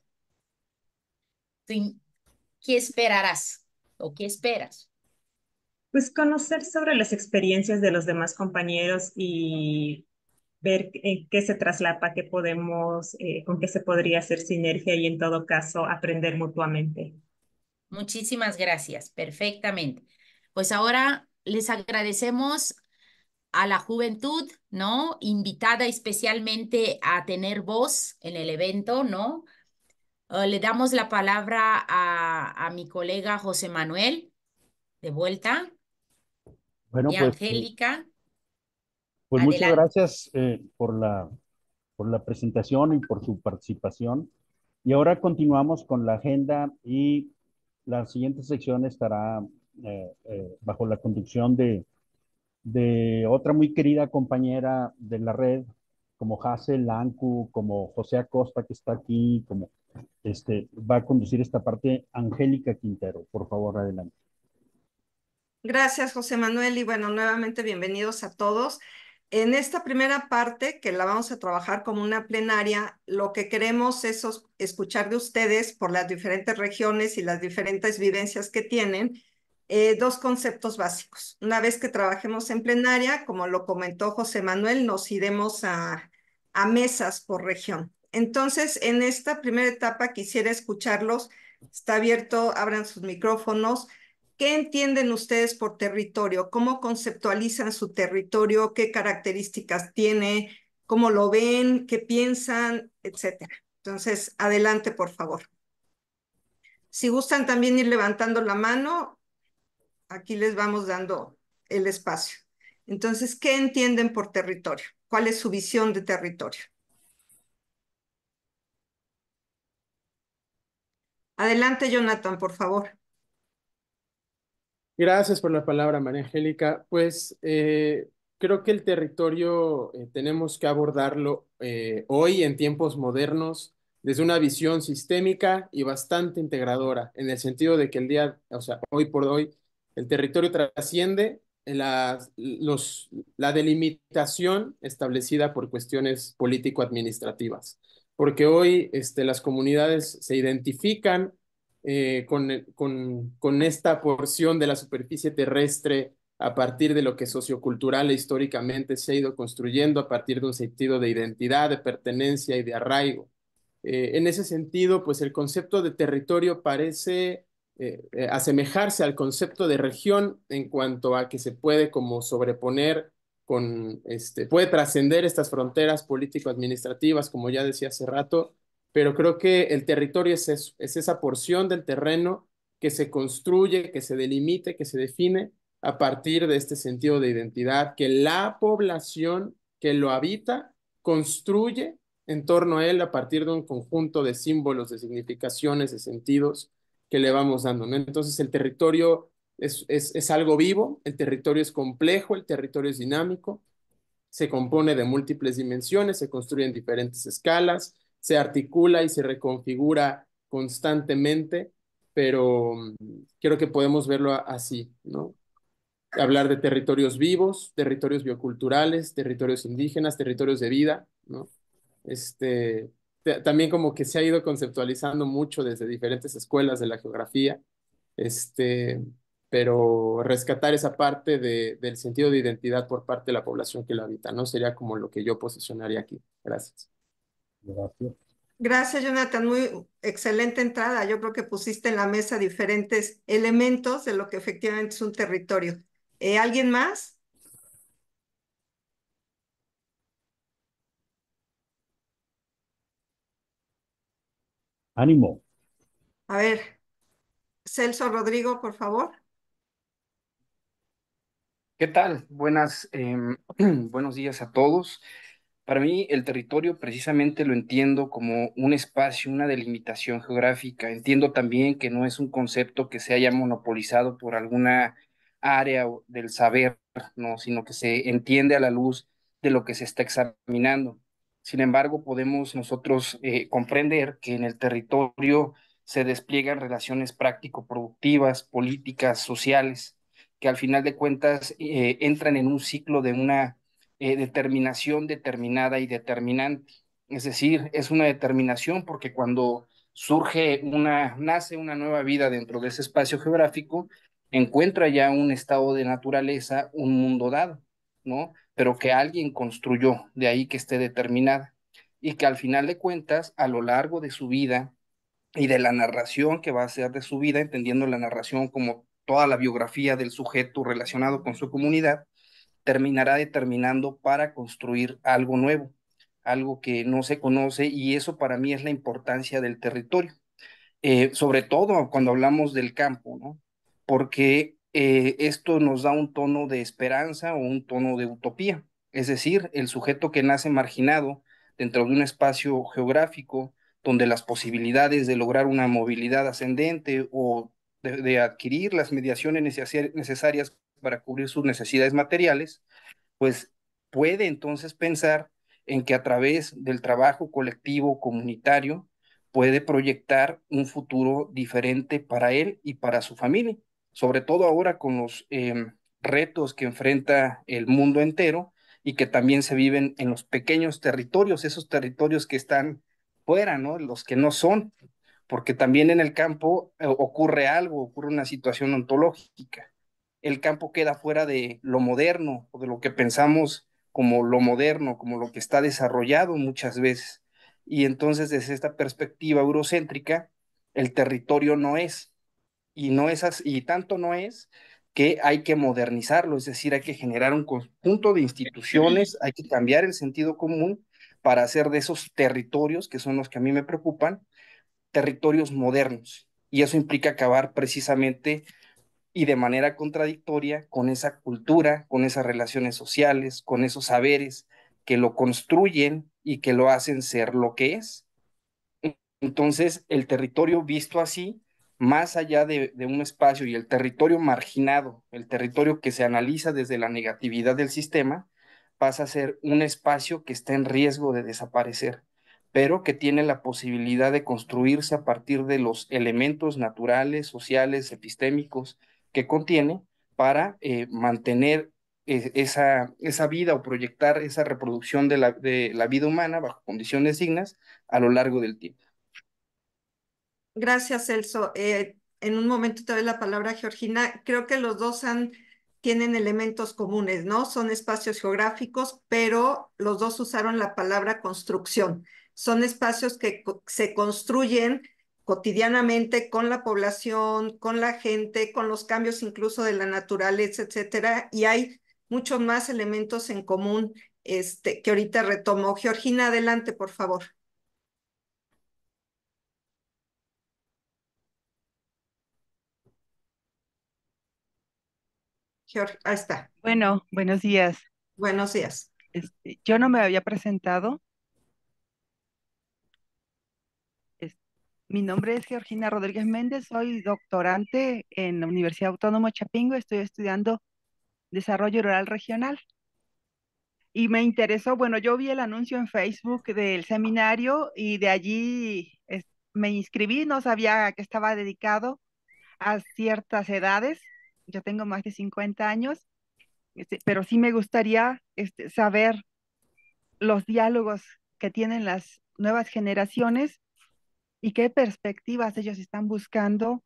¿Qué esperarás o qué esperas? Pues conocer sobre las experiencias de los demás compañeros y ver en qué se traslapa, qué podemos, con qué se podría hacer sinergia y en todo caso aprender mutuamente. Muchísimas gracias, perfectamente. Pues ahora les agradecemos a la juventud, ¿no? Invitada especialmente a tener voz en el evento, ¿no? Le damos la palabra a mi colega José Manuel, de vuelta, Bueno, y pues, Angélica. pues muchas Adelante. gracias por la presentación y por su participación. Y ahora continuamos con la agenda y la siguiente sección estará bajo la conducción de otra muy querida compañera de la red, como Hazel Lancu, como José Acosta, que está aquí, como va a conducir esta parte Angélica Quintero. Por favor, adelante. Gracias, José Manuel, y bueno, nuevamente bienvenidos a todos. En esta primera parte, que la vamos a trabajar como una plenaria, lo que queremos es escuchar de ustedes por las diferentes regiones y las diferentes vivencias que tienen, dos conceptos básicos. Una vez que trabajemos en plenaria, como lo comentó José Manuel, nos iremos a mesas por región. Entonces, en esta primera etapa quisiera escucharlos. Está abierto, abran sus micrófonos. ¿Qué entienden ustedes por territorio? ¿Cómo conceptualizan su territorio? ¿Qué características tiene? ¿Cómo lo ven? ¿Qué piensan? Etcétera. Entonces, adelante, por favor. Si gustan también ir levantando la mano, aquí les vamos dando el espacio. Entonces, ¿qué entienden por territorio? ¿Cuál es su visión de territorio? Adelante, Jonathan, por favor. Gracias por la palabra, María Angélica. Pues creo que el territorio tenemos que abordarlo hoy en tiempos modernos desde una visión sistémica y bastante integradora, en el sentido de que hoy por hoy, el territorio trasciende la delimitación establecida por cuestiones político-administrativas, porque hoy las comunidades se identifican con esta porción de la superficie terrestre a partir de lo que sociocultural e históricamente se ha ido construyendo a partir de un sentido de identidad, de pertenencia y de arraigo. En ese sentido, pues el concepto de territorio parece asemejarse al concepto de región en cuanto a que se puede como sobreponer puede trascender estas fronteras político-administrativas, como ya decía hace rato, pero creo que el territorio es esa porción del terreno que se construye, que se delimite, que se define a partir de este sentido de identidad que la población que lo habita construye en torno a él a partir de un conjunto de símbolos, de significaciones, de sentidos que le vamos dando, ¿no? Entonces el territorio es algo vivo, el territorio es complejo, el territorio es dinámico, se compone de múltiples dimensiones, se construye en diferentes escalas, se articula y se reconfigura constantemente, pero creo que podemos verlo así, ¿no? Hablar de territorios vivos, territorios bioculturales, territorios indígenas, territorios de vida, ¿no? También como que se ha ido conceptualizando mucho desde diferentes escuelas de la geografía, este, pero rescatar esa parte del sentido de identidad por parte de la población que lo habita, ¿no? Sería como lo que yo posicionaría aquí. Gracias. Gracias. Gracias, Jonathan. Muy excelente entrada. Yo creo que pusiste en la mesa diferentes elementos de lo que efectivamente es un territorio. ¿Alguien más? Ánimo. A ver, Celso Rodrigo, por favor. ¿Qué tal? Buenos días a todos. Para mí, el territorio precisamente lo entiendo como un espacio, una delimitación geográfica. Entiendo también que no es un concepto que se haya monopolizado por alguna área del saber, ¿no? Sino que se entiende a la luz de lo que se está examinando. Sin embargo, podemos nosotros comprender que en el territorio se despliegan relaciones práctico-productivas, políticas, sociales, que al final de cuentas entran en un ciclo de una determinación determinada y determinante. Es decir, es una determinación porque cuando nace una nueva vida dentro de ese espacio geográfico, encuentra ya un estado de naturaleza, un mundo dado, ¿no? Pero que alguien construyó, de ahí que esté determinada. Y que al final de cuentas, a lo largo de su vida y de la narración que va a hacer de su vida, entendiendo la narración como toda la biografía del sujeto relacionado con su comunidad, terminará determinando para construir algo nuevo, algo que no se conoce, y eso para mí es la importancia del territorio. Sobre todo cuando hablamos del campo, ¿no? Porque esto nos da un tono de esperanza o un tono de utopía. Es decir, el sujeto que nace marginado dentro de un espacio geográfico donde las posibilidades de lograr una movilidad ascendente o de adquirir las mediaciones necesarias para cubrir sus necesidades materiales, pues puede entonces pensar en que a través del trabajo colectivo comunitario puede proyectar un futuro diferente para él y para su familia, sobre todo ahora con los retos que enfrenta el mundo entero y que también se viven en los pequeños territorios, esos territorios que están fuera, ¿no? Los que no son, porque también en el campo ocurre algo, ocurre una situación ontológica. El campo queda fuera de lo moderno o de lo que pensamos como lo moderno, como lo que está desarrollado muchas veces. Y entonces desde esta perspectiva eurocéntrica, el territorio no es, y no es así, y tanto no es que hay que modernizarlo, es decir, hay que generar un conjunto de instituciones, hay que cambiar el sentido común para hacer de esos territorios, que son los que a mí me preocupan, territorios modernos. Y eso implica acabar precisamente y de manera contradictoria con esa cultura, con esas relaciones sociales, con esos saberes que lo construyen y que lo hacen ser lo que es. Entonces, el territorio visto así, más allá de un espacio y el territorio marginado, el territorio que se analiza desde la negatividad del sistema, pasa a ser un espacio que está en riesgo de desaparecer, pero que tiene la posibilidad de construirse a partir de los elementos naturales, sociales, epistémicos que contiene para mantener esa vida o proyectar esa reproducción de la vida humana bajo condiciones dignas a lo largo del tiempo. Gracias, Celso. En un momento te doy la palabra a Georgina. Creo que los dos tienen elementos comunes, ¿no? Son espacios geográficos, pero los dos usaron la palabra construcción. Son espacios que se construyen cotidianamente con la población, con la gente, con los cambios incluso de la naturaleza, etcétera, y hay muchos más elementos en común que ahorita retomo. Georgina, adelante, por favor. Ahí está. Bueno, buenos días. Buenos días. Yo no me había presentado. Es- Mi nombre es Georgina Rodríguez Méndez, soy doctorante en la Universidad Autónoma de Chapingo, estoy estudiando desarrollo rural regional. Y me interesó, bueno, yo vi el anuncio en Facebook del seminario y de allí me inscribí, no sabía que estaba dedicado a ciertas edades. Yo tengo más de 50 años, pero sí me gustaría saber los diálogos que tienen las nuevas generaciones y qué perspectivas ellos están buscando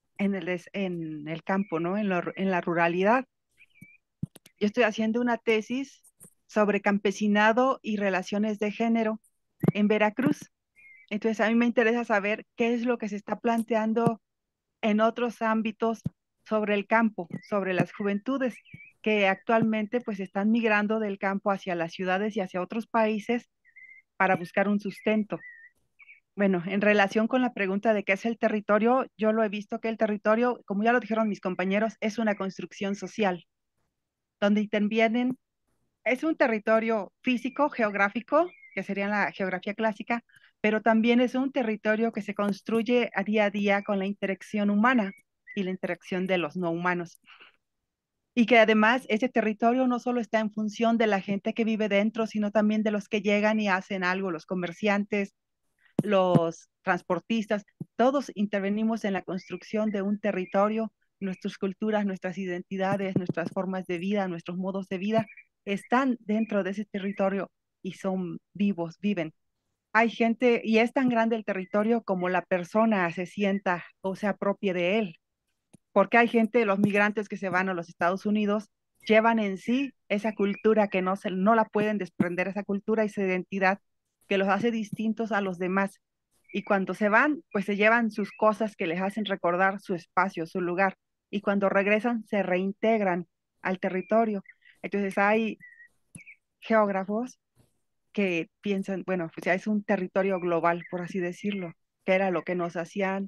en el campo, ¿no? En la ruralidad. Yo estoy haciendo una tesis sobre campesinado y relaciones de género en Veracruz. Entonces, a mí me interesa saber qué es lo que se está planteando en otros ámbitos sobre el campo, sobre las juventudes que actualmente pues están migrando del campo hacia las ciudades y hacia otros países para buscar un sustento. Bueno, en relación con la pregunta de qué es el territorio, yo lo he visto que el territorio, como ya lo dijeron mis compañeros, es una construcción social, donde intervienen, es un territorio físico, geográfico, que sería la geografía clásica, pero también es un territorio que se construye a día con la interacción humana y la interacción de los no humanos. Y que además ese territorio no solo está en función de la gente que vive dentro, sino también de los que llegan y hacen algo, los comerciantes, los transportistas, todos intervenimos en la construcción de un territorio, nuestras culturas, nuestras identidades, nuestras formas de vida, nuestros modos de vida están dentro de ese territorio y son vivos, viven. Hay gente, y es tan grande el territorio como la persona se sienta o se apropie de él, porque hay gente, los migrantes que se van a los Estados Unidos, llevan en sí esa cultura que no la pueden desprender, esa cultura y esa identidad que los hace distintos a los demás. Y cuando se van, pues se llevan sus cosas que les hacen recordar su espacio, su lugar. Y cuando regresan, se reintegran al territorio. Entonces hay geógrafos que piensan, bueno, pues ya es un territorio global, por así decirlo, que era lo que nos hacían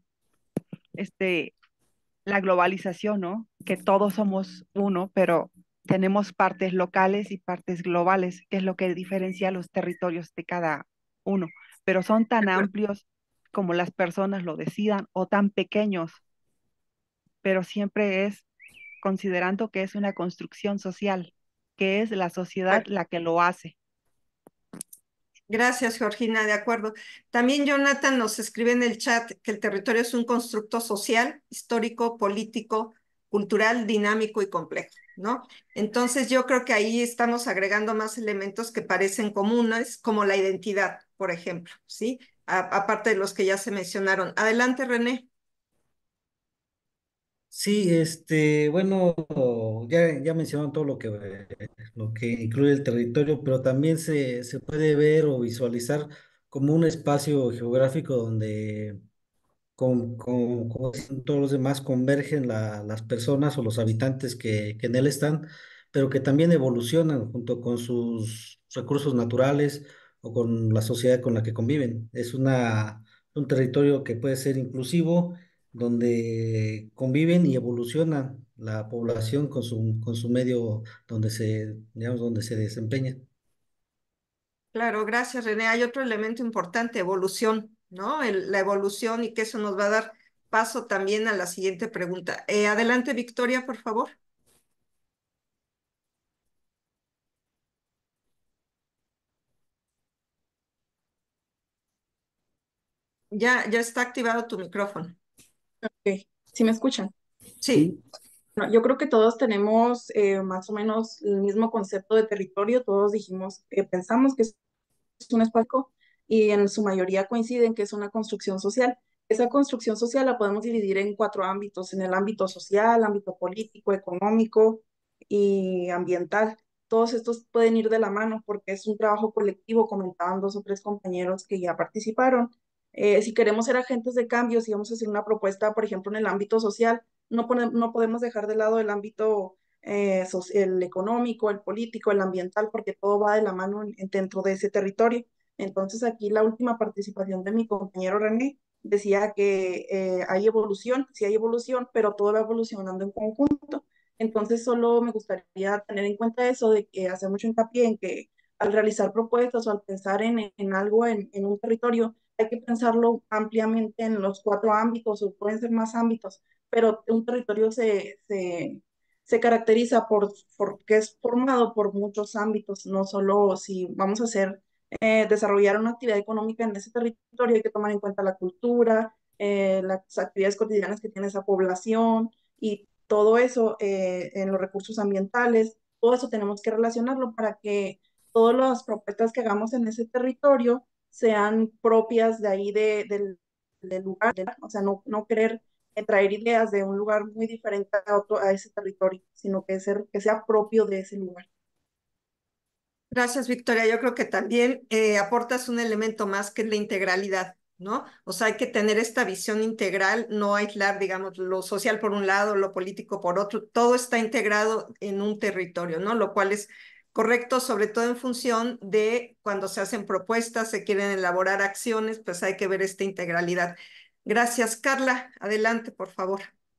la globalización, ¿no? Que todos somos uno, pero tenemos partes locales y partes globales, que es lo que diferencia los territorios de cada uno, pero son tan amplios como las personas lo decidan o tan pequeños, pero siempre es considerando que es una construcción social, que es la sociedad la que lo hace. Gracias, Georgina, de acuerdo. También Jonathan nos escribe en el chat que el territorio es un constructo social, histórico, político, cultural, dinámico y complejo, ¿no? Entonces yo creo que ahí estamos agregando más elementos que parecen comunes, como la identidad, por ejemplo, ¿sí? Aparte de los que ya se mencionaron. Adelante, René. Sí, bueno, ya mencionaron todo lo que incluye el territorio, pero también se puede ver o visualizar como un espacio geográfico donde como dicen todos los demás convergen las personas o los habitantes que en él están, pero que también evolucionan junto con sus recursos naturales o con la sociedad con la que conviven. Es un territorio que puede ser inclusivo, donde conviven y evolucionan la población con su medio digamos, donde se desempeña. Claro, gracias, René. Hay otro elemento importante, evolución, ¿no? La evolución y que eso nos va a dar paso también a la siguiente pregunta. Adelante, Victoria, por favor. Ya está activado tu micrófono. Ok, ¿sí me escuchan? Sí. Bueno, yo creo que todos tenemos más o menos el mismo concepto de territorio. Todos dijimos que pensamos que es un espacio y en su mayoría coinciden que es una construcción social. Esa construcción social la podemos dividir en 4 ámbitos: en el ámbito social, ámbito político, económico y ambiental. Todos estos pueden ir de la mano porque es un trabajo colectivo, comentaban 2 o 3 compañeros que ya participaron. Si queremos ser agentes de cambio, si vamos a hacer una propuesta, por ejemplo, en el ámbito social, no podemos dejar de lado el ámbito el económico, el político, el ambiental, porque todo va de la mano dentro de ese territorio. Entonces aquí la última participación de mi compañero René decía que hay evolución, sí hay evolución, pero todo va evolucionando en conjunto. Entonces, solo me gustaría tener en cuenta eso, de que hacer mucho hincapié en que al realizar propuestas o al pensar en algo en un territorio, hay que pensarlo ampliamente en los 4 ámbitos, o pueden ser más ámbitos, pero un territorio se caracteriza porque es formado por muchos ámbitos, no solo si vamos a hacer, desarrollar una actividad económica en ese territorio, hay que tomar en cuenta la cultura, las actividades cotidianas que tiene esa población y todo eso, en los recursos ambientales, todo eso tenemos que relacionarlo para que todas las propuestas que hagamos en ese territorio sean propias de ahí del lugar, o sea, no querer traer ideas de un lugar muy diferente a, a ese territorio, sino que sea propio de ese lugar. Gracias, Victoria. Yo creo que también aportas un elemento más que es la integralidad, ¿no? O sea, hay que tener esta visión integral, no aislar, digamos, lo social por un lado, lo político por otro. Todo está integrado en un territorio, ¿no? Lo cual es correcto, sobre todo en función de cuando se hacen propuestas, se quieren elaborar acciones, pues hay que ver esta integralidad. Gracias, Carla. Adelante, por favor.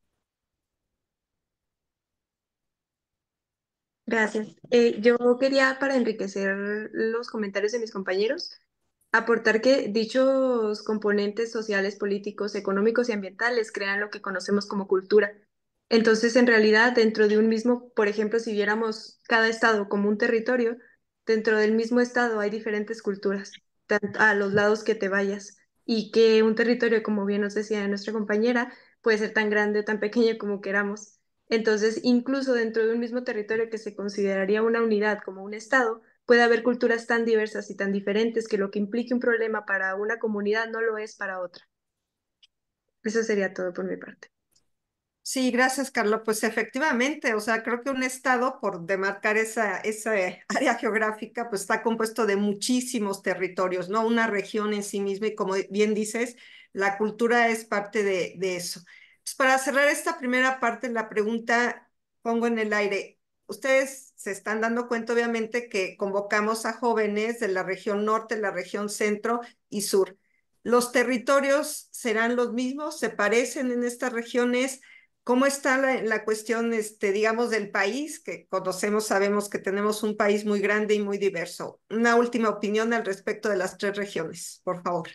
Gracias. Yo quería, para enriquecer los comentarios de mis compañeros, aportar que dichos componentes sociales, políticos, económicos y ambientales crean lo que conocemos como cultura. Entonces, en realidad, dentro de un mismo, por ejemplo, si viéramos cada estado como un territorio, dentro del mismo estado hay diferentes culturas, a los lados que te vayas, y que un territorio, como bien nos decía nuestra compañera, puede ser tan grande o tan pequeño como queramos. Entonces, incluso dentro de un mismo territorio que se consideraría una unidad como un estado, puede haber culturas tan diversas y tan diferentes que lo que implique un problema para una comunidad no lo es para otra. Eso sería todo por mi parte. Sí, gracias, Carlos. Pues efectivamente, o sea, creo que un estado, por demarcar esa área geográfica, pues está compuesto de muchísimos territorios, ¿no? Una región en sí misma, y como bien dices, la cultura es parte de eso. Pues para cerrar esta primera parte, la pregunta pongo en el aire. Ustedes se están dando cuenta, obviamente, que convocamos a jóvenes de la región norte, la región centro y sur. ¿Los territorios serán los mismos? ¿Se parecen en estas regiones? ¿Cómo está la cuestión, digamos, del país? Que conocemos, sabemos que tenemos un país muy grande y muy diverso. Una última opinión al respecto de las 3 regiones, por favor.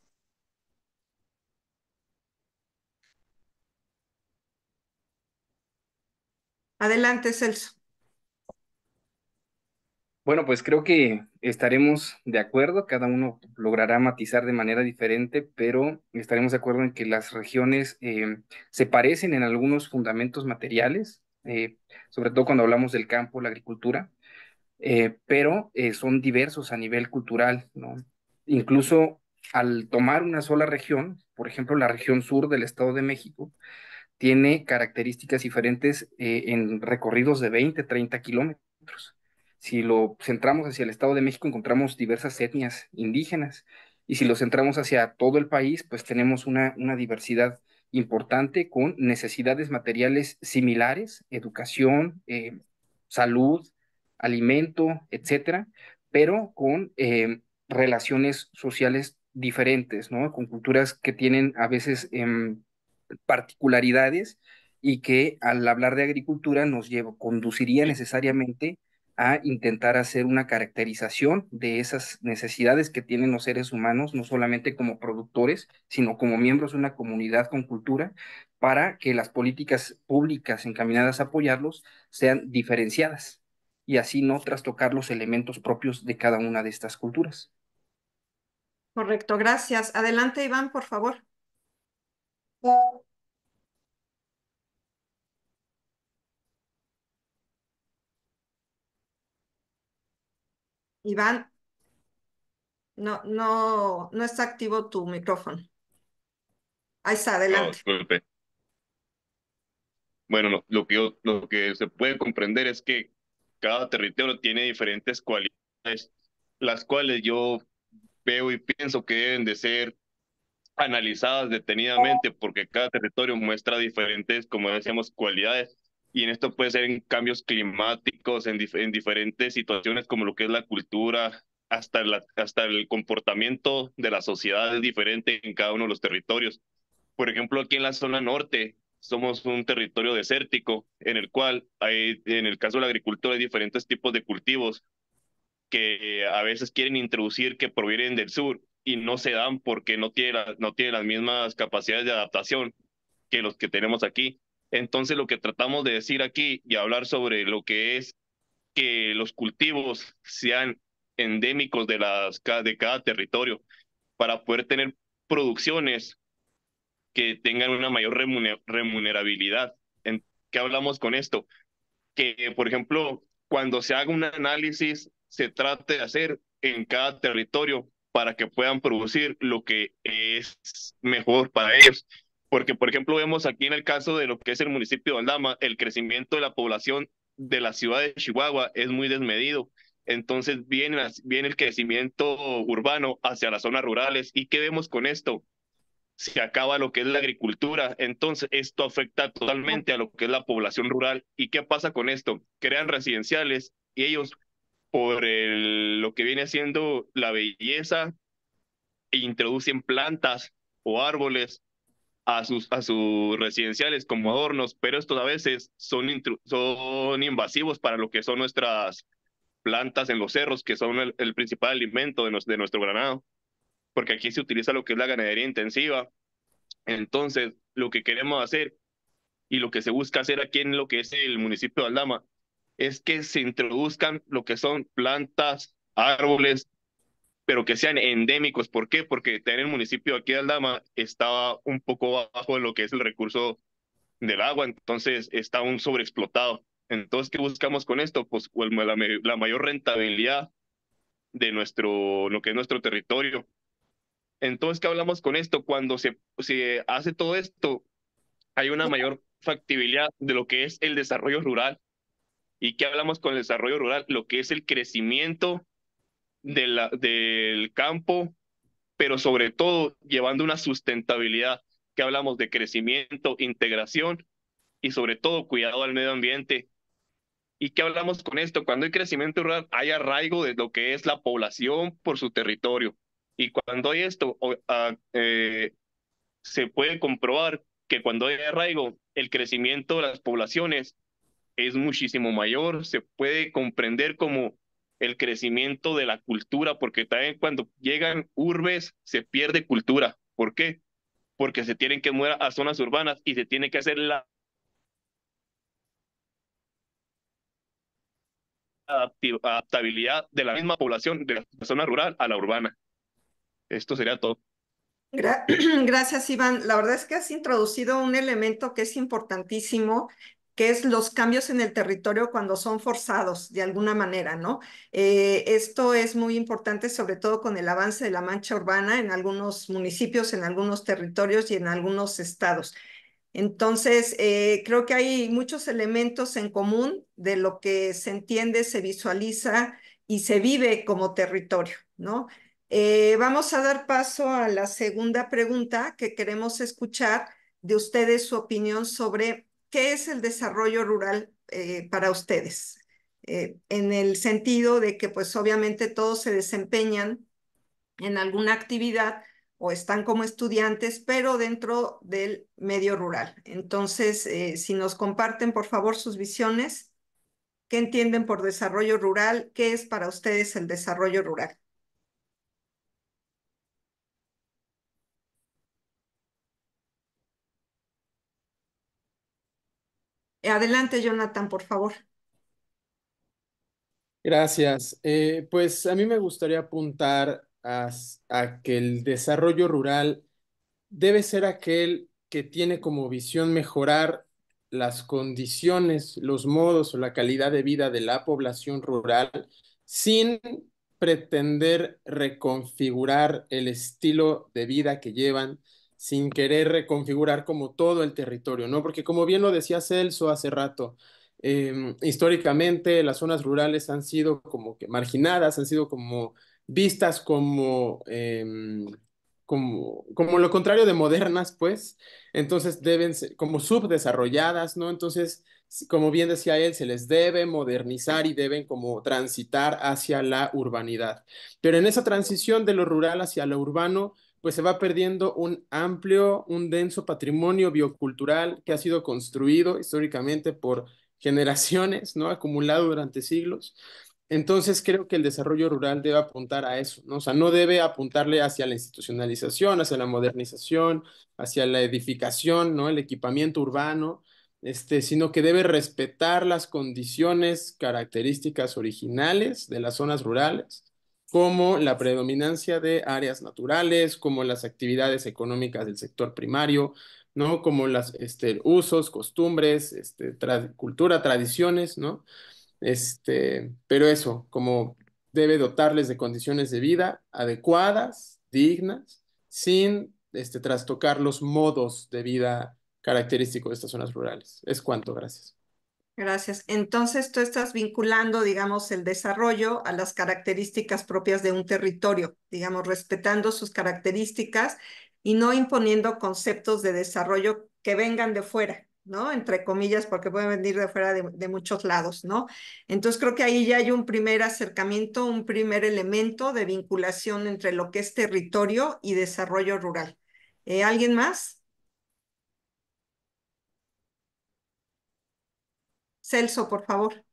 Adelante, Celso. Bueno, pues creo que estaremos de acuerdo, cada uno logrará matizar de manera diferente, pero estaremos de acuerdo en que las regiones se parecen en algunos fundamentos materiales, sobre todo cuando hablamos del campo, la agricultura, pero son diversos a nivel cultural, ¿no? Incluso al tomar una sola región, por ejemplo, la región sur del Estado de México, tiene características diferentes en recorridos de 20, 30 kilómetros. Si lo centramos hacia el Estado de México, encontramos diversas etnias indígenas. Y si lo centramos hacia todo el país, pues tenemos una diversidad importante con necesidades materiales similares, educación, salud, alimento, etcétera, pero con relaciones sociales diferentes, ¿no? Con culturas que tienen a veces particularidades y que al hablar de agricultura conduciría necesariamente a intentar hacer una caracterización de esas necesidades que tienen los seres humanos, no solamente como productores, sino como miembros de una comunidad con cultura, para que las políticas públicas encaminadas a apoyarlos sean diferenciadas y así no trastocar los elementos propios de cada una de estas culturas. Correcto, gracias. Adelante, Iván, por favor. Iván, no está activo tu micrófono. Ahí está, No, adelante. disculpe. Bueno, lo que se puede comprender es que cada territorio tiene diferentes cualidades, las cuales yo veo y pienso que deben de ser analizadas detenidamente porque cada territorio muestra diferentes, como decíamos, cualidades. Y en esto puede ser en cambios climáticos, en diferentes situaciones como lo que es la cultura, hasta el comportamiento de la sociedad es diferente en cada uno de los territorios. Por ejemplo, aquí en la zona norte somos un territorio desértico en el cual hay, en el caso de la agricultura, hay diferentes tipos de cultivos que a veces quieren introducir que provienen del sur y no se dan porque no tiene las mismas capacidades de adaptación que los que tenemos aquí. Entonces lo que tratamos de decir aquí y hablar sobre lo que es que los cultivos sean endémicos de cada territorio para poder tener producciones que tengan una mayor remunerabilidad. ¿En qué hablamos con esto? Que, por ejemplo, cuando se haga un análisis, se trate de hacer en cada territorio para que puedan producir lo que es mejor para ellos. Porque, por ejemplo, vemos aquí en el caso de lo que es el municipio de Aldama, el crecimiento de la población de la ciudad de Chihuahua es muy desmedido. Entonces viene el crecimiento urbano hacia las zonas rurales. ¿Y qué vemos con esto? Se acaba lo que es la agricultura, entonces esto afecta totalmente a lo que es la población rural. ¿Y qué pasa con esto? Crean residenciales y ellos, por lo que viene siendo la belleza, introducen plantas o árboles a sus residenciales como adornos, pero estos a veces son invasivos para lo que son nuestras plantas en los cerros, que son el principal alimento de nuestro ganado, porque aquí se utiliza lo que es la ganadería intensiva. Entonces, lo que queremos hacer y lo que se busca hacer aquí en lo que es el municipio de Aldama es que se introduzcan lo que son plantas, árboles, pero que sean endémicos. ¿Por qué? Porque en el municipio aquí de Aldama estaba un poco bajo de lo que es el recurso del agua, entonces está un sobreexplotado. Entonces, ¿qué buscamos con esto? Pues la mayor rentabilidad de lo que es nuestro territorio. Entonces, ¿qué hablamos con esto? Cuando se hace todo esto, hay una mayor factibilidad de lo que es el desarrollo rural. ¿Y qué hablamos con el desarrollo rural? Lo que es el crecimiento del campo, pero sobre todo llevando una sustentabilidad. ¿Qué hablamos de crecimiento, integración y sobre todo cuidado al medio ambiente? ¿Y qué hablamos con esto? Cuando hay crecimiento rural, hay arraigo de lo que es la población por su territorio. Y cuando hay esto, se puede comprobar que cuando hay arraigo, el crecimiento de las poblaciones es muchísimo mayor. Se puede comprender como el crecimiento de la cultura, porque también cuando llegan urbes se pierde cultura. ¿Por qué? Porque se tienen que mover a zonas urbanas y se tiene que hacer la adaptabilidad de la misma población de la zona rural a la urbana. Esto sería todo. Gracias, Iván. La verdad es que has introducido un elemento que es importantísimo, que es los cambios en el territorio cuando son forzados de alguna manera, ¿no? Esto es muy importante, sobre todo con el avance de la mancha urbana en algunos municipios, en algunos territorios y en algunos estados. Entonces, creo que hay muchos elementos en común de lo que se entiende, se visualiza y se vive como territorio, ¿no? Vamos a dar paso a la segunda pregunta que queremos escuchar de ustedes su opinión sobre qué es el desarrollo rural para ustedes, en el sentido de que pues obviamente todos se desempeñan en alguna actividad o están como estudiantes, pero dentro del medio rural. Entonces, si nos comparten por favor sus visiones, ¿qué entienden por desarrollo rural? ¿Qué es para ustedes el desarrollo rural? Adelante, Jonathan, por favor. Gracias. Pues a mí me gustaría apuntar a que el desarrollo rural debe ser aquel que tiene como visión mejorar las condiciones, los modos o la calidad de vida de la población rural sin pretender reconfigurar el estilo de vida que llevan, sin querer reconfigurar como todo el territorio, ¿no? Porque como bien lo decía Celso hace rato, históricamente las zonas rurales han sido como que marginadas, han sido como vistas como lo contrario de modernas, pues, entonces deben ser como subdesarrolladas, ¿no? Entonces, como bien decía él, se les debe modernizar y deben como transitar hacia la urbanidad. Pero en esa transición de lo rural hacia lo urbano, pues se va perdiendo un amplio, un denso patrimonio biocultural que ha sido construido históricamente por generaciones, ¿no? Acumulado durante siglos. Entonces creo que el desarrollo rural debe apuntar a eso, ¿no? O sea, no debe apuntarle hacia la institucionalización, hacia la modernización, hacia la edificación, ¿no? El equipamiento urbano, sino que debe respetar las condiciones características originales de las zonas rurales, como la predominancia de áreas naturales, como las actividades económicas del sector primario, ¿no? Como las usos, costumbres, cultura, tradiciones, ¿no? Pero eso, como debe dotarles de condiciones de vida adecuadas, dignas, sin trastocar los modos de vida característicos de estas zonas rurales. Es cuanto, gracias. Gracias. Entonces, tú estás vinculando, digamos, el desarrollo a las características propias de un territorio, digamos, respetando sus características y no imponiendo conceptos de desarrollo que vengan de fuera, ¿no? Entre comillas, porque pueden venir de fuera de muchos lados, ¿no? Entonces, creo que ahí ya hay un primer acercamiento, un primer elemento de vinculación entre lo que es territorio y desarrollo rural. ¿Alguien más? Celso, por favor.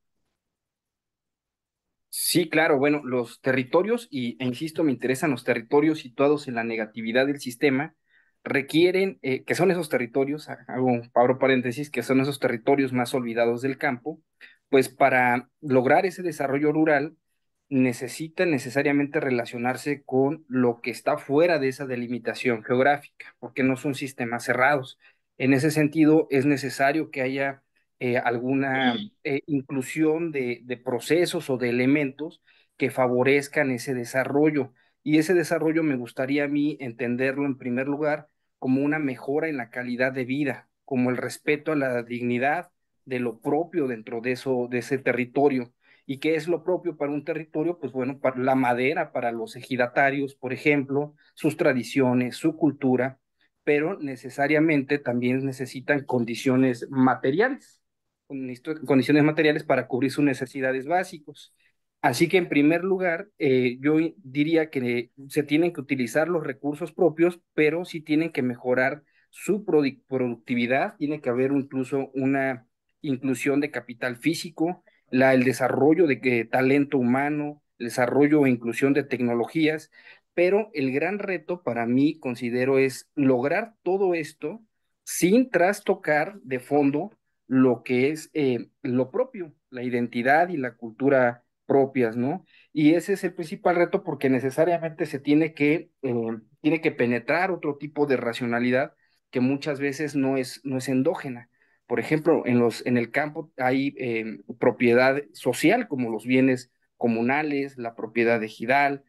Sí, claro, bueno, los territorios, e insisto, me interesan los territorios situados en la negatividad del sistema, requieren, que son esos territorios, abro paréntesis, que son esos territorios más olvidados del campo, pues para lograr ese desarrollo rural necesitan necesariamente relacionarse con lo que está fuera de esa delimitación geográfica, porque no son sistemas cerrados. En ese sentido, es necesario que haya alguna inclusión de procesos o de elementos que favorezcan ese desarrollo. Y ese desarrollo me gustaría a mí entenderlo en primer lugar como una mejora en la calidad de vida, como el respeto a la dignidad de lo propio dentro de ese territorio. ¿Y qué es lo propio para un territorio? Pues bueno, para la madera, para los ejidatarios, por ejemplo, sus tradiciones, su cultura, pero necesariamente también necesitan condiciones materiales, condiciones materiales para cubrir sus necesidades básicas. Así que en primer lugar, yo diría que se tienen que utilizar los recursos propios, pero sí tienen que mejorar su productividad, tiene que haber incluso una inclusión de capital físico, el desarrollo de talento humano, el desarrollo e inclusión de tecnologías, pero el gran reto para mí, considero, es lograr todo esto sin trastocar de fondo lo que es lo propio, la identidad y la cultura propias, ¿no? Y ese es el principal reto porque necesariamente se tiene que penetrar otro tipo de racionalidad que muchas veces no es endógena. Por ejemplo, en el campo hay propiedad social, como los bienes comunales, la propiedad ejidal,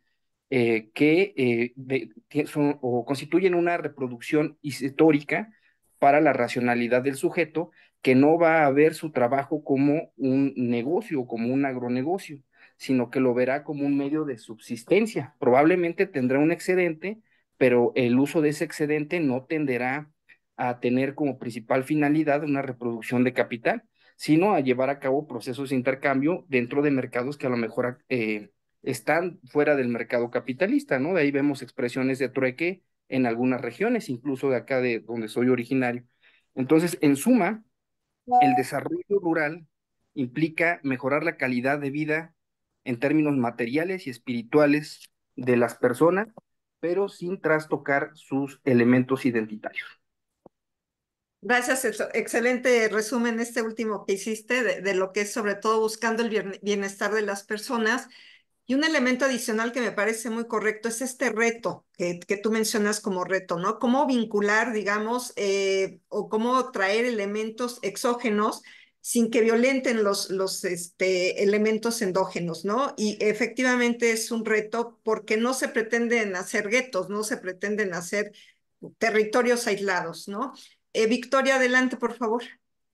que son o constituyen una reproducción histórica para la racionalidad del sujeto, que no va a ver su trabajo como un negocio, como un agronegocio, sino que lo verá como un medio de subsistencia. Probablemente tendrá un excedente, pero el uso de ese excedente no tenderá a tener como principal finalidad una reproducción de capital, sino a llevar a cabo procesos de intercambio dentro de mercados que a lo mejor están fuera del mercado capitalista, ¿no? De ahí vemos expresiones de trueque en algunas regiones, incluso de acá de donde soy originario. Entonces, en suma, el desarrollo rural implica mejorar la calidad de vida en términos materiales y espirituales de las personas, pero sin trastocar sus elementos identitarios. Gracias, excelente resumen este último que hiciste de lo que es sobre todo buscando el bienestar de las personas. Y un elemento adicional que me parece muy correcto es este reto que tú mencionas como reto, ¿no? Cómo vincular, digamos, o cómo traer elementos exógenos sin que violenten los elementos endógenos, ¿no? Y efectivamente es un reto porque no se pretenden hacer guetos, no se pretenden hacer territorios aislados, ¿no? Victoria, adelante, por favor.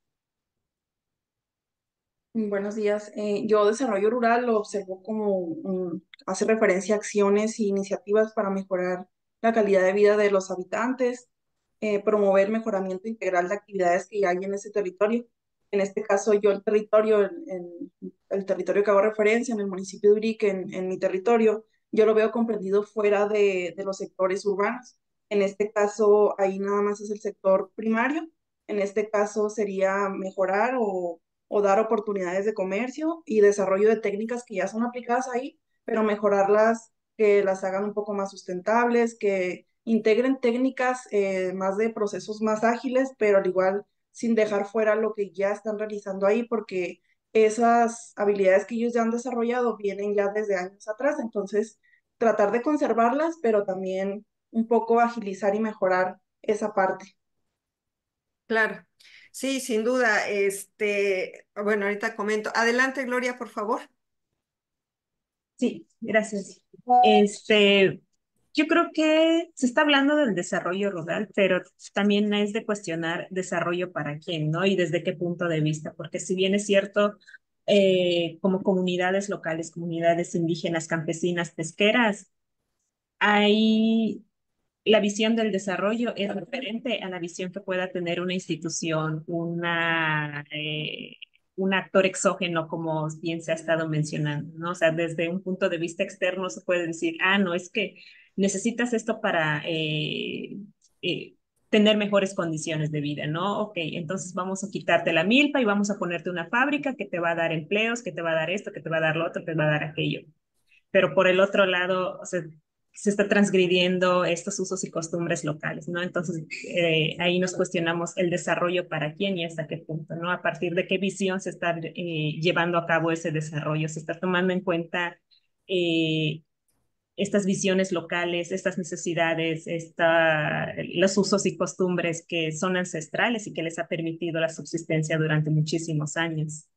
Buenos días. Yo desarrollo rural lo observo como hace referencia a acciones e iniciativas para mejorar la calidad de vida de los habitantes, promover mejoramiento integral de actividades que ya hay en ese territorio. En este caso, yo el territorio, el territorio que hago referencia, en el municipio de Urique, en mi territorio, yo lo veo comprendido fuera de los sectores urbanos. En este caso, ahí nada más es el sector primario. En este caso sería mejorar o dar oportunidades de comercio y desarrollo de técnicas que ya son aplicadas ahí, pero mejorarlas, que las hagan un poco más sustentables, que integren técnicas más de procesos más ágiles, pero al igual sin dejar fuera lo que ya están realizando ahí, porque esas habilidades que ellos ya han desarrollado vienen ya desde años atrás, entonces tratar de conservarlas, pero también un poco agilizar y mejorar esa parte. Claro. Sí, sin duda. Bueno, ahorita comento. Adelante, Gloria, por favor. Sí, gracias. Yo creo que se está hablando del desarrollo rural, pero también es de cuestionar desarrollo para quién, ¿no? Y desde qué punto de vista, porque si bien es cierto, como comunidades locales, comunidades indígenas, campesinas, pesqueras, hay la visión del desarrollo es diferente a la visión que pueda tener una institución, un actor exógeno, como bien se ha estado mencionando, ¿no? O sea, desde un punto de vista externo se puede decir, ah, no, es que necesitas esto para eh, tener mejores condiciones de vida, ¿no? Ok, entonces vamos a quitarte la milpa y vamos a ponerte una fábrica que te va a dar empleos, que te va a dar esto, que te va a dar lo otro, que te va a dar aquello, pero por el otro lado, o sea, se está transgrediendo estos usos y costumbres locales, ¿no? Entonces, ahí nos cuestionamos el desarrollo para quién y hasta qué punto, ¿no? A partir de qué visión se está llevando a cabo ese desarrollo, se está tomando en cuenta estas visiones locales, estas necesidades, los usos y costumbres que son ancestrales y que les ha permitido la subsistencia durante muchísimos años.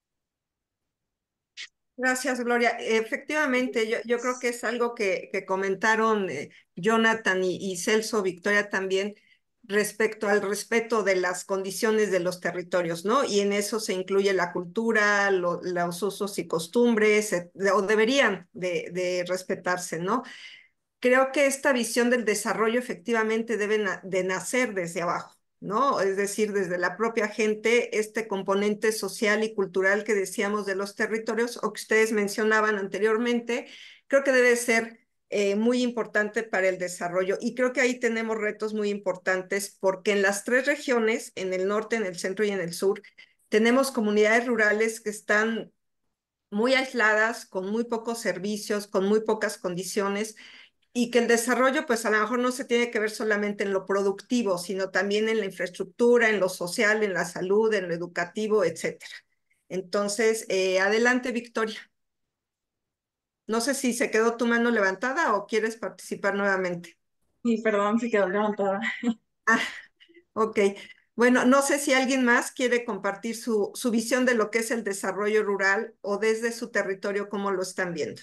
Gracias, Gloria. Efectivamente, yo creo que es algo que comentaron Jonathan y Celso, Victoria también, respecto al respeto de las condiciones de los territorios, ¿no? Y en eso se incluye la cultura, los usos y costumbres, o deberían de respetarse, ¿no? Creo que esta visión del desarrollo efectivamente debe de nacer desde abajo, ¿no? Es decir, desde la propia gente, este componente social y cultural que decíamos de los territorios o que ustedes mencionaban anteriormente, creo que debe ser muy importante para el desarrollo. Y creo que ahí tenemos retos muy importantes porque en las tres regiones, en el norte, en el centro y en el sur, tenemos comunidades rurales que están muy aisladas, con muy pocos servicios, con muy pocas condiciones, y que el desarrollo, pues a lo mejor no se tiene que ver solamente en lo productivo, sino también en la infraestructura, en lo social, en la salud, en lo educativo, etcétera. Entonces, adelante, Victoria. No sé si se quedó tu mano levantada o quieres participar nuevamente. Sí, perdón, se quedó levantada. Ah, ok. Bueno, no sé si alguien más quiere compartir su visión de lo que es el desarrollo rural o desde su territorio, cómo lo están viendo.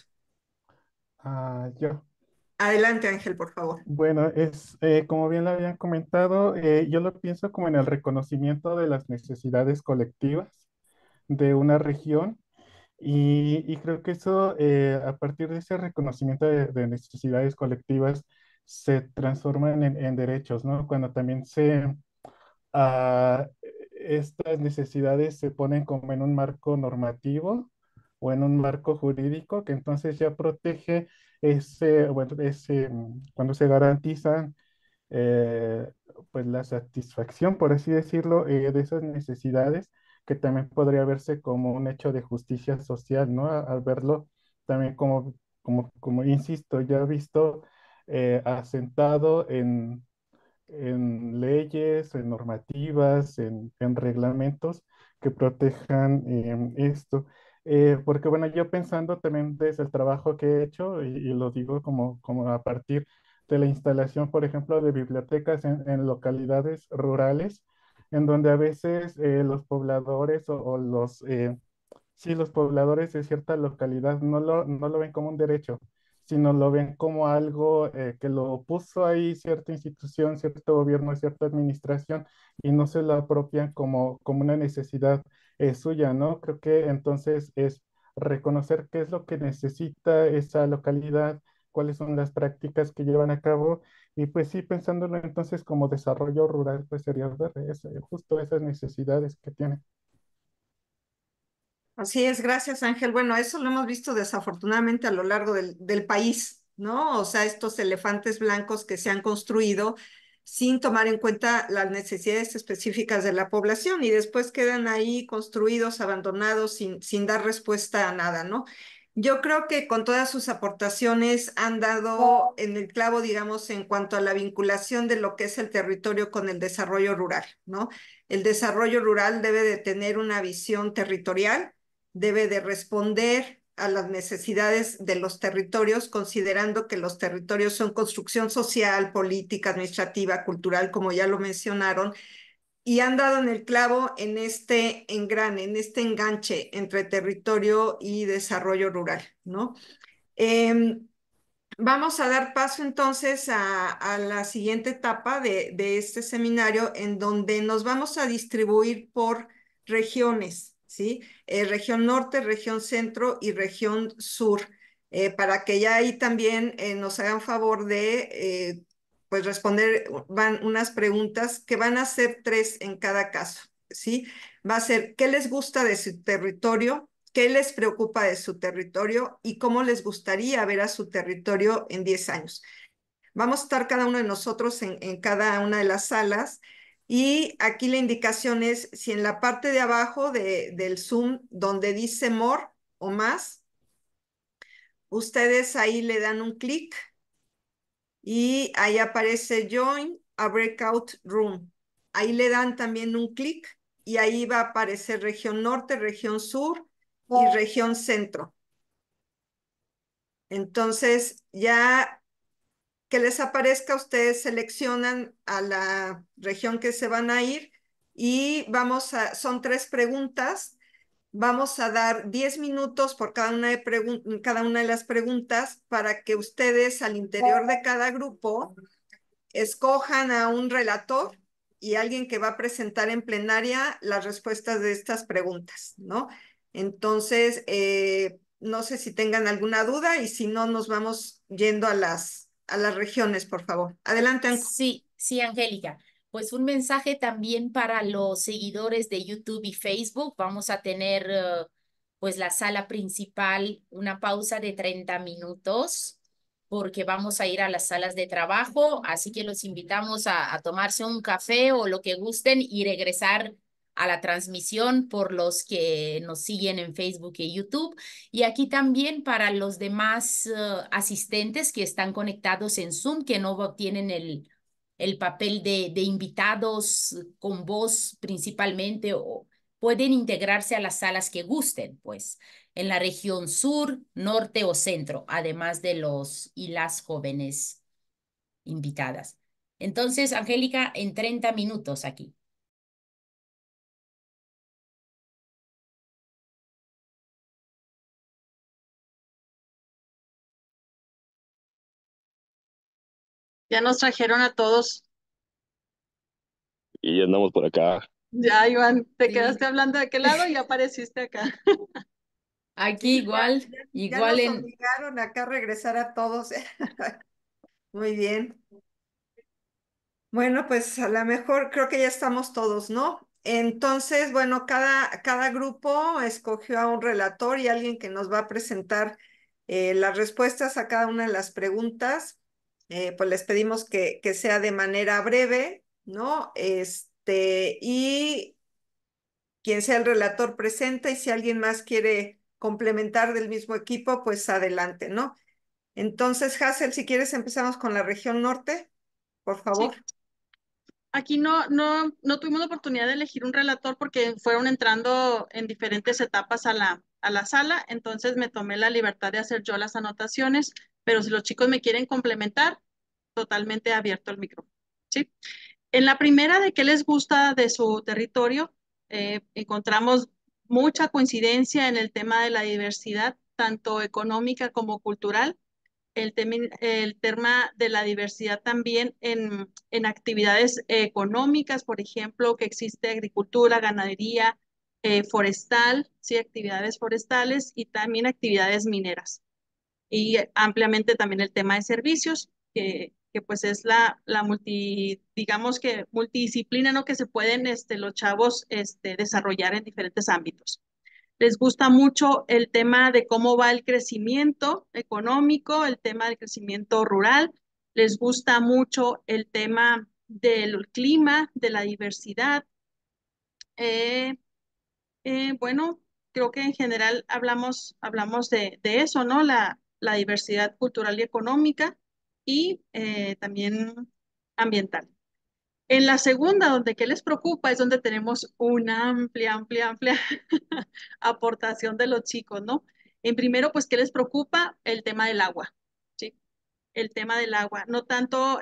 Yo. Adelante, Ángel, por favor. Bueno, como bien lo habían comentado, yo lo pienso como en el reconocimiento de las necesidades colectivas de una región y creo que eso, a partir de ese reconocimiento de necesidades colectivas, se transforman en derechos, ¿no? Cuando también ah, estas necesidades se ponen como en un marco normativo o en un marco jurídico que entonces ya protege bueno, cuando se garantizan eh, pues la satisfacción, por así decirlo, de esas necesidades, que también podría verse como un hecho de justicia social, ¿no? Al verlo también como insisto, ya visto, asentado en leyes, en normativas, en reglamentos que protejan esto. Porque bueno, yo pensando también desde el trabajo que he hecho, y lo digo como a partir de la instalación, por ejemplo, de bibliotecas en localidades rurales, en donde a veces los pobladores sí, los pobladores de cierta localidad no lo ven como un derecho, sino lo ven como algo que lo puso ahí cierta institución, cierto gobierno, cierta administración, y no se lo apropian como una necesidad suya, ¿no? Creo que entonces es reconocer qué es lo que necesita esa localidad, cuáles son las prácticas que llevan a cabo, y pues sí, pensándolo entonces como desarrollo rural, pues sería ver justo esas necesidades que tiene. Así es, gracias Ángel. Bueno, eso lo hemos visto desafortunadamente a lo largo del país, ¿no? O sea, estos elefantes blancos que se han construido sin tomar en cuenta las necesidades específicas de la población y después quedan ahí construidos, abandonados, sin dar respuesta a nada, ¿no? Yo creo que con todas sus aportaciones han dado en el clavo, digamos, en cuanto a la vinculación de lo que es el territorio con el desarrollo rural, ¿no? El desarrollo rural debe de tener una visión territorial, debe de responder a las necesidades de los territorios, considerando que los territorios son construcción social, política, administrativa, cultural, como ya lo mencionaron, y han dado en el clavo en este engrane, en este enganche entre territorio y desarrollo rural, ¿no? Vamos a dar paso entonces a la siguiente etapa de este seminario en donde nos vamos a distribuir por regiones, ¿sí? Región norte, región centro y región sur, para que ya ahí también nos hagan favor de pues responder unas preguntas que van a ser 3 en cada caso, ¿sí? Va a ser, ¿qué les gusta de su territorio? ¿Qué les preocupa de su territorio y cómo les gustaría ver a su territorio en 10 años? Vamos a estar cada uno de nosotros en cada una de las salas y aquí la indicación es si en la parte de abajo del Zoom donde dice more o más, ustedes ahí le dan un clic y ahí aparece join a breakout room. Ahí le dan también un clic y ahí va a aparecer región norte, región sur y región centro. Entonces, ya que les aparezca, ustedes seleccionan a la región que se van a ir y son 3 preguntas. Vamos a dar 10 minutos por cada una de las preguntas para que ustedes al interior de cada grupo escojan a un relator y alguien que va a presentar en plenaria las respuestas de estas preguntas, ¿no? Entonces, no sé si tengan alguna duda y si no, nos vamos yendo a las regiones, por favor. Adelante, Anco. Sí, sí, Angélica. Pues un mensaje también para los seguidores de YouTube y Facebook. Vamos a tener pues la sala principal, una pausa de 30 minutos porque vamos a ir a las salas de trabajo, así que los invitamos a tomarse un café o lo que gusten y regresar a la transmisión por los que nos siguen en Facebook y YouTube. Y aquí también para los demás asistentes que están conectados en Zoom, que no tienen el papel de invitados con voz principalmente o pueden integrarse a las salas que gusten, pues, en la región sur, norte o centro, además de los y las jóvenes invitadas. Entonces, Angélica, en 30 minutos aquí. Ya nos trajeron a todos. Y ya andamos por acá. Ya, Iván, te Sí. quedaste hablando de aquel lado y ya apareciste acá. Aquí igual, Ya igual nos en... obligaron acá a regresar a todos. Muy bien. Bueno, pues a lo mejor creo que ya estamos todos, ¿no? Entonces, bueno, cada grupo escogió a un relator y alguien que nos va a presentar las respuestas a cada una de las preguntas. Pues les pedimos que sea de manera breve, ¿no? Y quien sea el relator presenta y si alguien más quiere complementar del mismo equipo, pues adelante, ¿no? Entonces, Hazel, si quieres empezamos con la región norte, por favor. Sí. Aquí no tuvimos la oportunidad de elegir un relator porque fueron entrando en diferentes etapas a la sala, entonces me tomé la libertad de hacer yo las anotaciones, pero si los chicos me quieren complementar, totalmente abierto el micrófono, ¿sí? En la primera de qué les gusta de su territorio, encontramos mucha coincidencia en el tema de la diversidad, tanto económica como cultural. El tema de la diversidad también en actividades económicas, por ejemplo, que existe agricultura, ganadería, forestal, sí, actividades forestales y también actividades mineras. Y ampliamente también el tema de servicios, que pues es la digamos que multidisciplina, ¿no? Que se pueden los chavos desarrollar en diferentes ámbitos. Les gusta mucho el tema de cómo va el crecimiento económico, el tema del crecimiento rural. Les gusta mucho el tema del clima, de la diversidad. Eh, bueno, creo que en general hablamos de eso, ¿no? La diversidad cultural y económica y también ambiental. En la segunda, donde qué les preocupa, es donde tenemos una amplia aportación de los chicos, ¿no? En primero, pues, ¿qué les preocupa? El tema del agua, ¿sí? El tema del agua. No tanto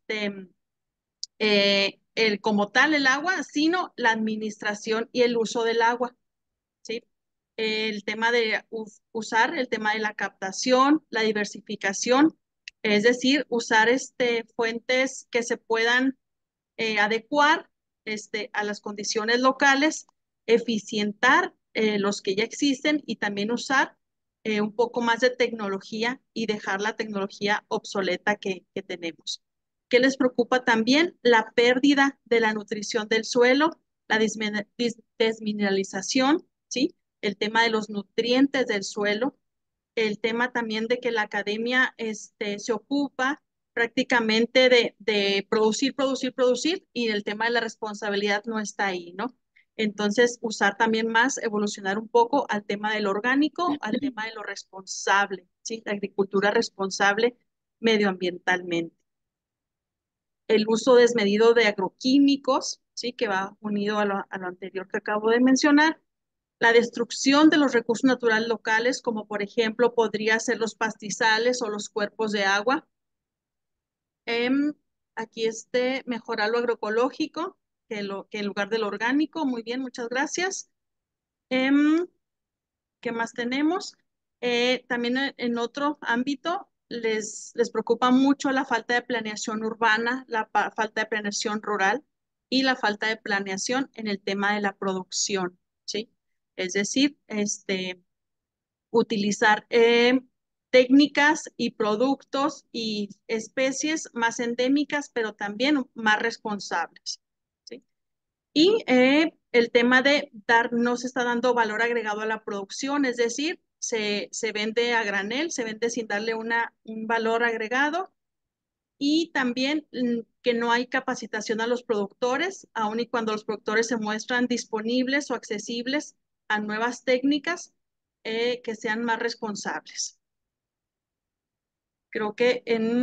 el como tal el agua, sino la administración y el uso del agua, ¿sí? El tema de usar, el tema de la captación, la diversificación, es decir, usar fuentes que se puedan adecuar a las condiciones locales, eficientar los que ya existen y también usar un poco más de tecnología y dejar la tecnología obsoleta que tenemos. ¿Qué les preocupa también? La pérdida de la nutrición del suelo, la desmineralización, ¿sí? El tema de los nutrientes del suelo, el tema también de que la academia se ocupa prácticamente de producir, y el tema de la responsabilidad no está ahí, ¿no? Entonces, usar también más, evolucionar un poco al tema del orgánico, al tema de lo responsable, ¿sí? La agricultura responsable medioambientalmente. El uso desmedido de agroquímicos, ¿sí? Que va unido a lo anterior que acabo de mencionar. La destrucción de los recursos naturales locales, como por ejemplo podría ser los pastizales o los cuerpos de agua. Aquí mejorar lo agroecológico, que en lugar del orgánico. Muy bien, muchas gracias. ¿Qué más tenemos? También en otro ámbito, les preocupa mucho la falta de planeación urbana, la falta de planeación rural y la falta de planeación en el tema de la producción, ¿sí? Es decir, utilizar técnicas y productos y especies más endémicas, pero también más responsables, ¿sí? Y el tema de no se está dando valor agregado a la producción, es decir, se vende a granel, se vende sin darle un valor agregado, y también que no hay capacitación a los productores, aun y cuando los productores se muestran disponibles o accesibles a nuevas técnicas que sean más responsables. Creo que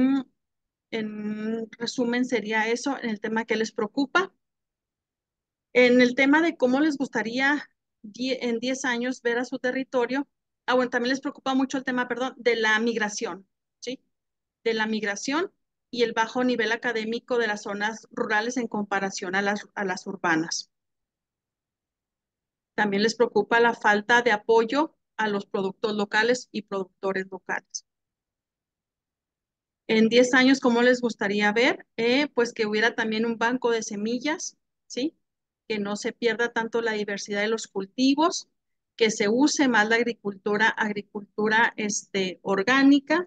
en resumen sería eso en el tema que les preocupa. En el tema de cómo les gustaría en 10 años ver a su territorio, bueno, también les preocupa mucho el tema, perdón, de la migración, ¿sí? De la migración y el bajo nivel académico de las zonas rurales en comparación a las urbanas. También les preocupa la falta de apoyo a los productos locales y productores locales. En 10 años, ¿cómo les gustaría ver? Pues que hubiera también un banco de semillas, ¿sí? Que no se pierda tanto la diversidad de los cultivos, que se use más la agricultura orgánica,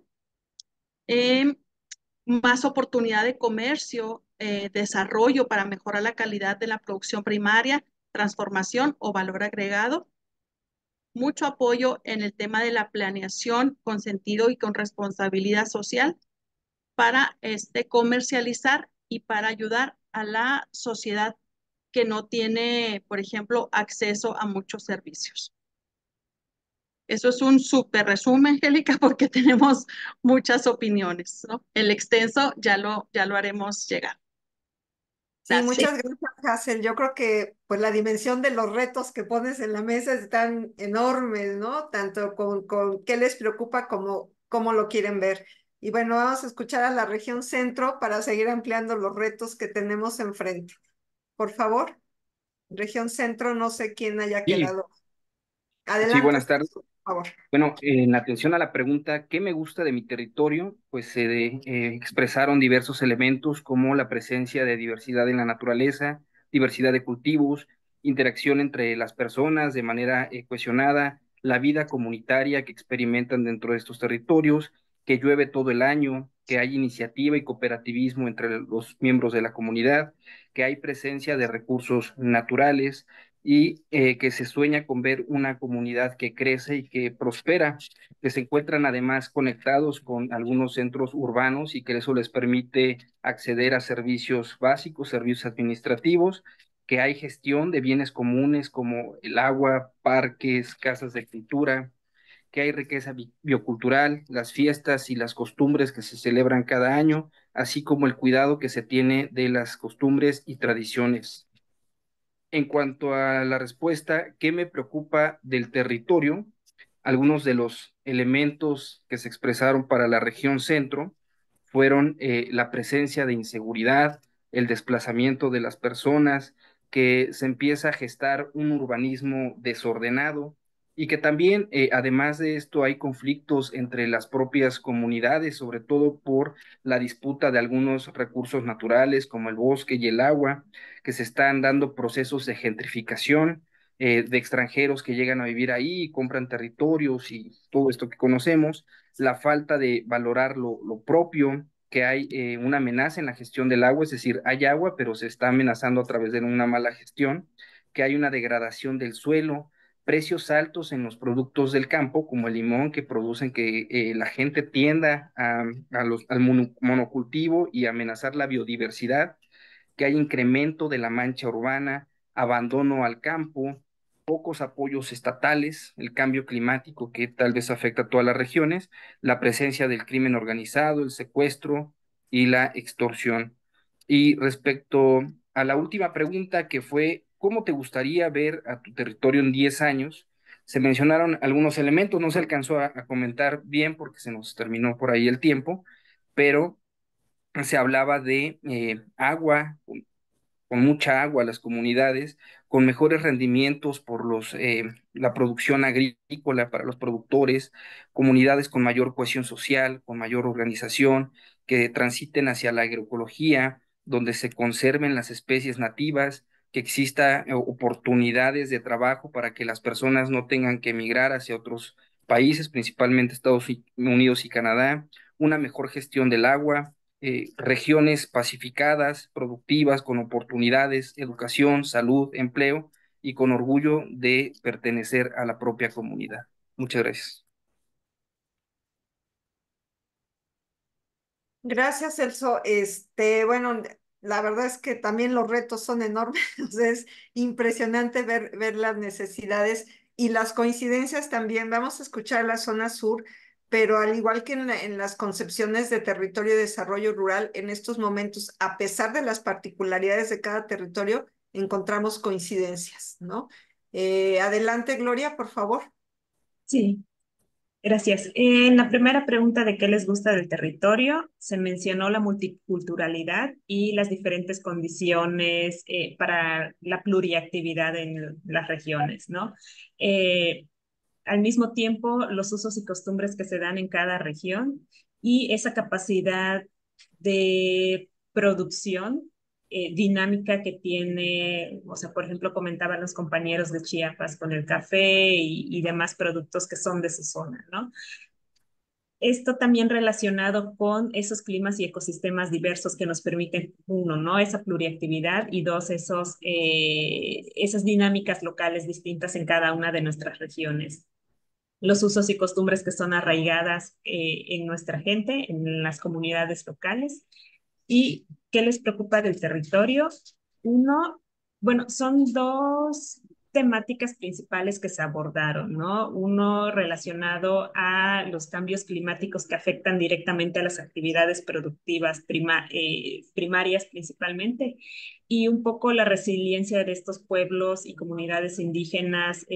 más oportunidad de comercio, desarrollo para mejorar la calidad de la producción primaria, transformación o valor agregado. Mucho apoyo en el tema de la planeación con sentido y con responsabilidad social para comercializar y para ayudar a la sociedad que no tiene, por ejemplo, acceso a muchos servicios. Eso es un súper resumen, Angélica, porque tenemos muchas opiniones, ¿no? El extenso ya lo haremos llegar. Sí, muchas gracias, Hazel. Yo creo que pues la dimensión de los retos que pones en la mesa están enormes, ¿no? Tanto con qué les preocupa como cómo lo quieren ver. Y bueno, vamos a escuchar a la región centro para seguir ampliando los retos que tenemos enfrente. Por favor, región centro, no sé quién haya Sí, quedado. sí, Adelante, buenas tardes. por favor. Bueno, en atención a la pregunta, ¿qué me gusta de mi territorio? Pues se expresaron diversos elementos como la presencia de diversidad en la naturaleza, diversidad de cultivos, interacción entre las personas de manera cohesionada, la vida comunitaria que experimentan dentro de estos territorios, que llueve todo el año, que hay iniciativa y cooperativismo entre los miembros de la comunidad, que hay presencia de recursos naturales y que se sueña con ver una comunidad que crece y que prospera, que se encuentran además conectados con algunos centros urbanos y que eso les permite acceder a servicios básicos, servicios administrativos, que hay gestión de bienes comunes como el agua, parques, casas de cultura, que hay riqueza biocultural, las fiestas y las costumbres que se celebran cada año, así como el cuidado que se tiene de las costumbres y tradiciones. En cuanto a la respuesta, ¿qué me preocupa del territorio? Algunos de los elementos que se expresaron para la región centro fueron la presencia de inseguridad, el desplazamiento de las personas, que se empieza a gestar un urbanismo desordenado y que también, además de esto, hay conflictos entre las propias comunidades, sobre todo por la disputa de algunos recursos naturales como el bosque y el agua, que se están dando procesos de gentrificación, de extranjeros que llegan a vivir ahí y compran territorios y todo esto que conocemos, la falta de valorar lo propio, que hay una amenaza en la gestión del agua, es decir, hay agua, pero se está amenazando a través de una mala gestión, que hay una degradación del suelo, precios altos en los productos del campo, como el limón, que producen que la gente tienda al monocultivo y amenazar la biodiversidad, que hay incremento de la mancha urbana, abandono al campo, pocos apoyos estatales, el cambio climático que tal vez afecta a todas las regiones, la presencia del crimen organizado, el secuestro y la extorsión. Y respecto a la última pregunta que fue, ¿cómo te gustaría ver a tu territorio en 10 años? Se mencionaron algunos elementos, no se alcanzó a comentar bien porque se nos terminó por ahí el tiempo, pero se hablaba de agua, con mucha agua a las comunidades, con mejores rendimientos por la producción agrícola para los productores, comunidades con mayor cohesión social, con mayor organización, que transiten hacia la agroecología, donde se conserven las especies nativas, que exista oportunidades de trabajo para que las personas no tengan que emigrar hacia otros países, principalmente Estados Unidos y Canadá, una mejor gestión del agua, regiones pacificadas, productivas, con oportunidades, educación, salud, empleo y con orgullo de pertenecer a la propia comunidad. Muchas gracias. Gracias, Celso. Bueno, la verdad es que también los retos son enormes. O sea, es impresionante ver las necesidades y las coincidencias también. Vamos a escuchar la zona sur, pero al igual que en las concepciones de territorio y desarrollo rural, en estos momentos, a pesar de las particularidades de cada territorio, encontramos coincidencias, ¿no? Adelante, Gloria, por favor. Sí, gracias. En la primera pregunta de qué les gusta del territorio, se mencionó la multiculturalidad y las diferentes condiciones para la pluriactividad en las regiones, ¿no? Al mismo tiempo, los usos y costumbres que se dan en cada región y esa capacidad de producción dinámica que tiene, o sea, por ejemplo, comentaban los compañeros de Chiapas con el café y demás productos que son de su zona, ¿no? Esto también relacionado con esos climas y ecosistemas diversos que nos permiten, uno, ¿no? Esa pluriactividad y dos, esas dinámicas locales distintas en cada una de nuestras regiones. Los usos y costumbres que son arraigadas en nuestra gente, en las comunidades locales. ¿Y qué les preocupa del territorio? Uno, bueno, son dos temáticas principales que se abordaron, ¿no? Uno relacionado a los cambios climáticos que afectan directamente a las actividades productivas primarias principalmente, y un poco la resiliencia de estos pueblos y comunidades indígenas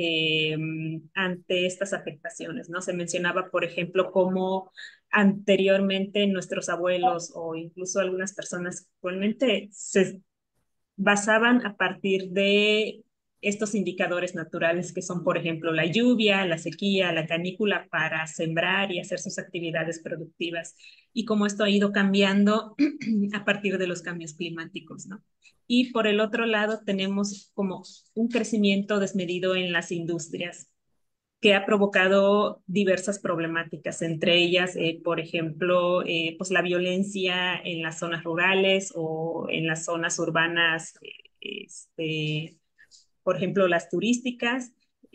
ante estas afectaciones, ¿no? Se mencionaba, por ejemplo, cómo anteriormente nuestros abuelos o incluso algunas personas actualmente se basaban a partir de estos indicadores naturales que son, por ejemplo, la lluvia, la sequía, la canícula para sembrar y hacer sus actividades productivas y cómo esto ha ido cambiando a partir de los cambios climáticos, ¿no? Y por el otro lado tenemos como un crecimiento desmedido en las industrias que ha provocado diversas problemáticas, entre ellas, por ejemplo, pues la violencia en las zonas rurales o en las zonas urbanas, por ejemplo, las turísticas,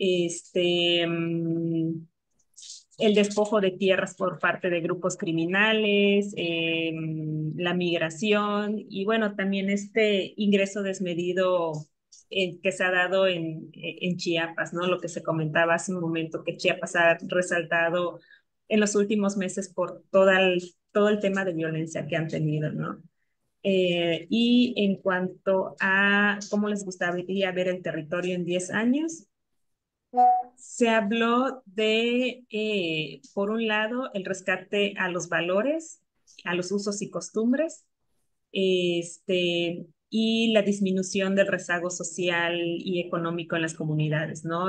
el despojo de tierras por parte de grupos criminales, la migración y bueno, también este ingreso desmedido que se ha dado en Chiapas, ¿no? Lo que se comentaba hace un momento, que Chiapas ha resaltado en los últimos meses por todo el tema de violencia que han tenido, ¿no? Y en cuanto a cómo les gustaría ver el territorio en 10 años, se habló de, por un lado, el rescate a los valores, a los usos y costumbres, y la disminución del rezago social y económico en las comunidades, ¿no?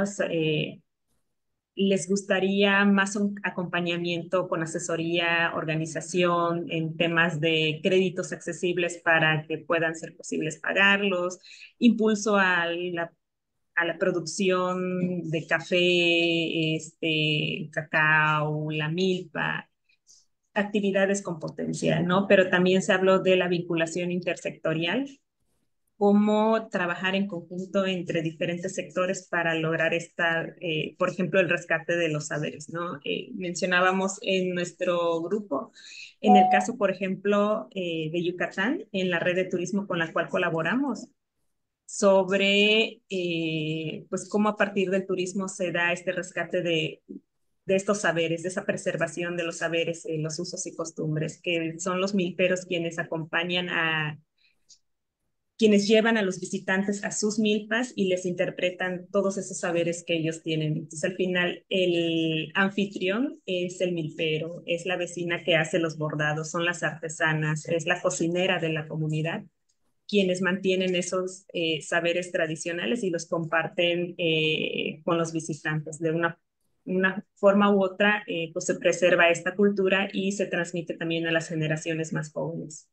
Les gustaría más un acompañamiento con asesoría, organización en temas de créditos accesibles para que puedan ser posibles pagarlos, impulso a la producción de café, cacao, la milpa, actividades con potencial, ¿no? Pero también se habló de la vinculación intersectorial, cómo trabajar en conjunto entre diferentes sectores para lograr por ejemplo, el rescate de los saberes, ¿no? Mencionábamos en nuestro grupo, en el caso, por ejemplo, de Yucatán, en la red de turismo con la cual colaboramos, sobre pues cómo a partir del turismo se da este rescate de estos saberes, de esa preservación de los saberes, los usos y costumbres, que son los milperos quienes acompañan quienes llevan a los visitantes a sus milpas y les interpretan todos esos saberes que ellos tienen. Entonces, al final, el anfitrión es el milpero, es la vecina que hace los bordados, son las artesanas, es la cocinera de la comunidad, quienes mantienen esos saberes tradicionales y los comparten con los visitantes. De una forma u otra, pues se preserva esta cultura y se transmite también a las generaciones más jóvenes.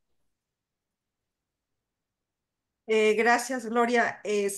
Gracias, Gloria.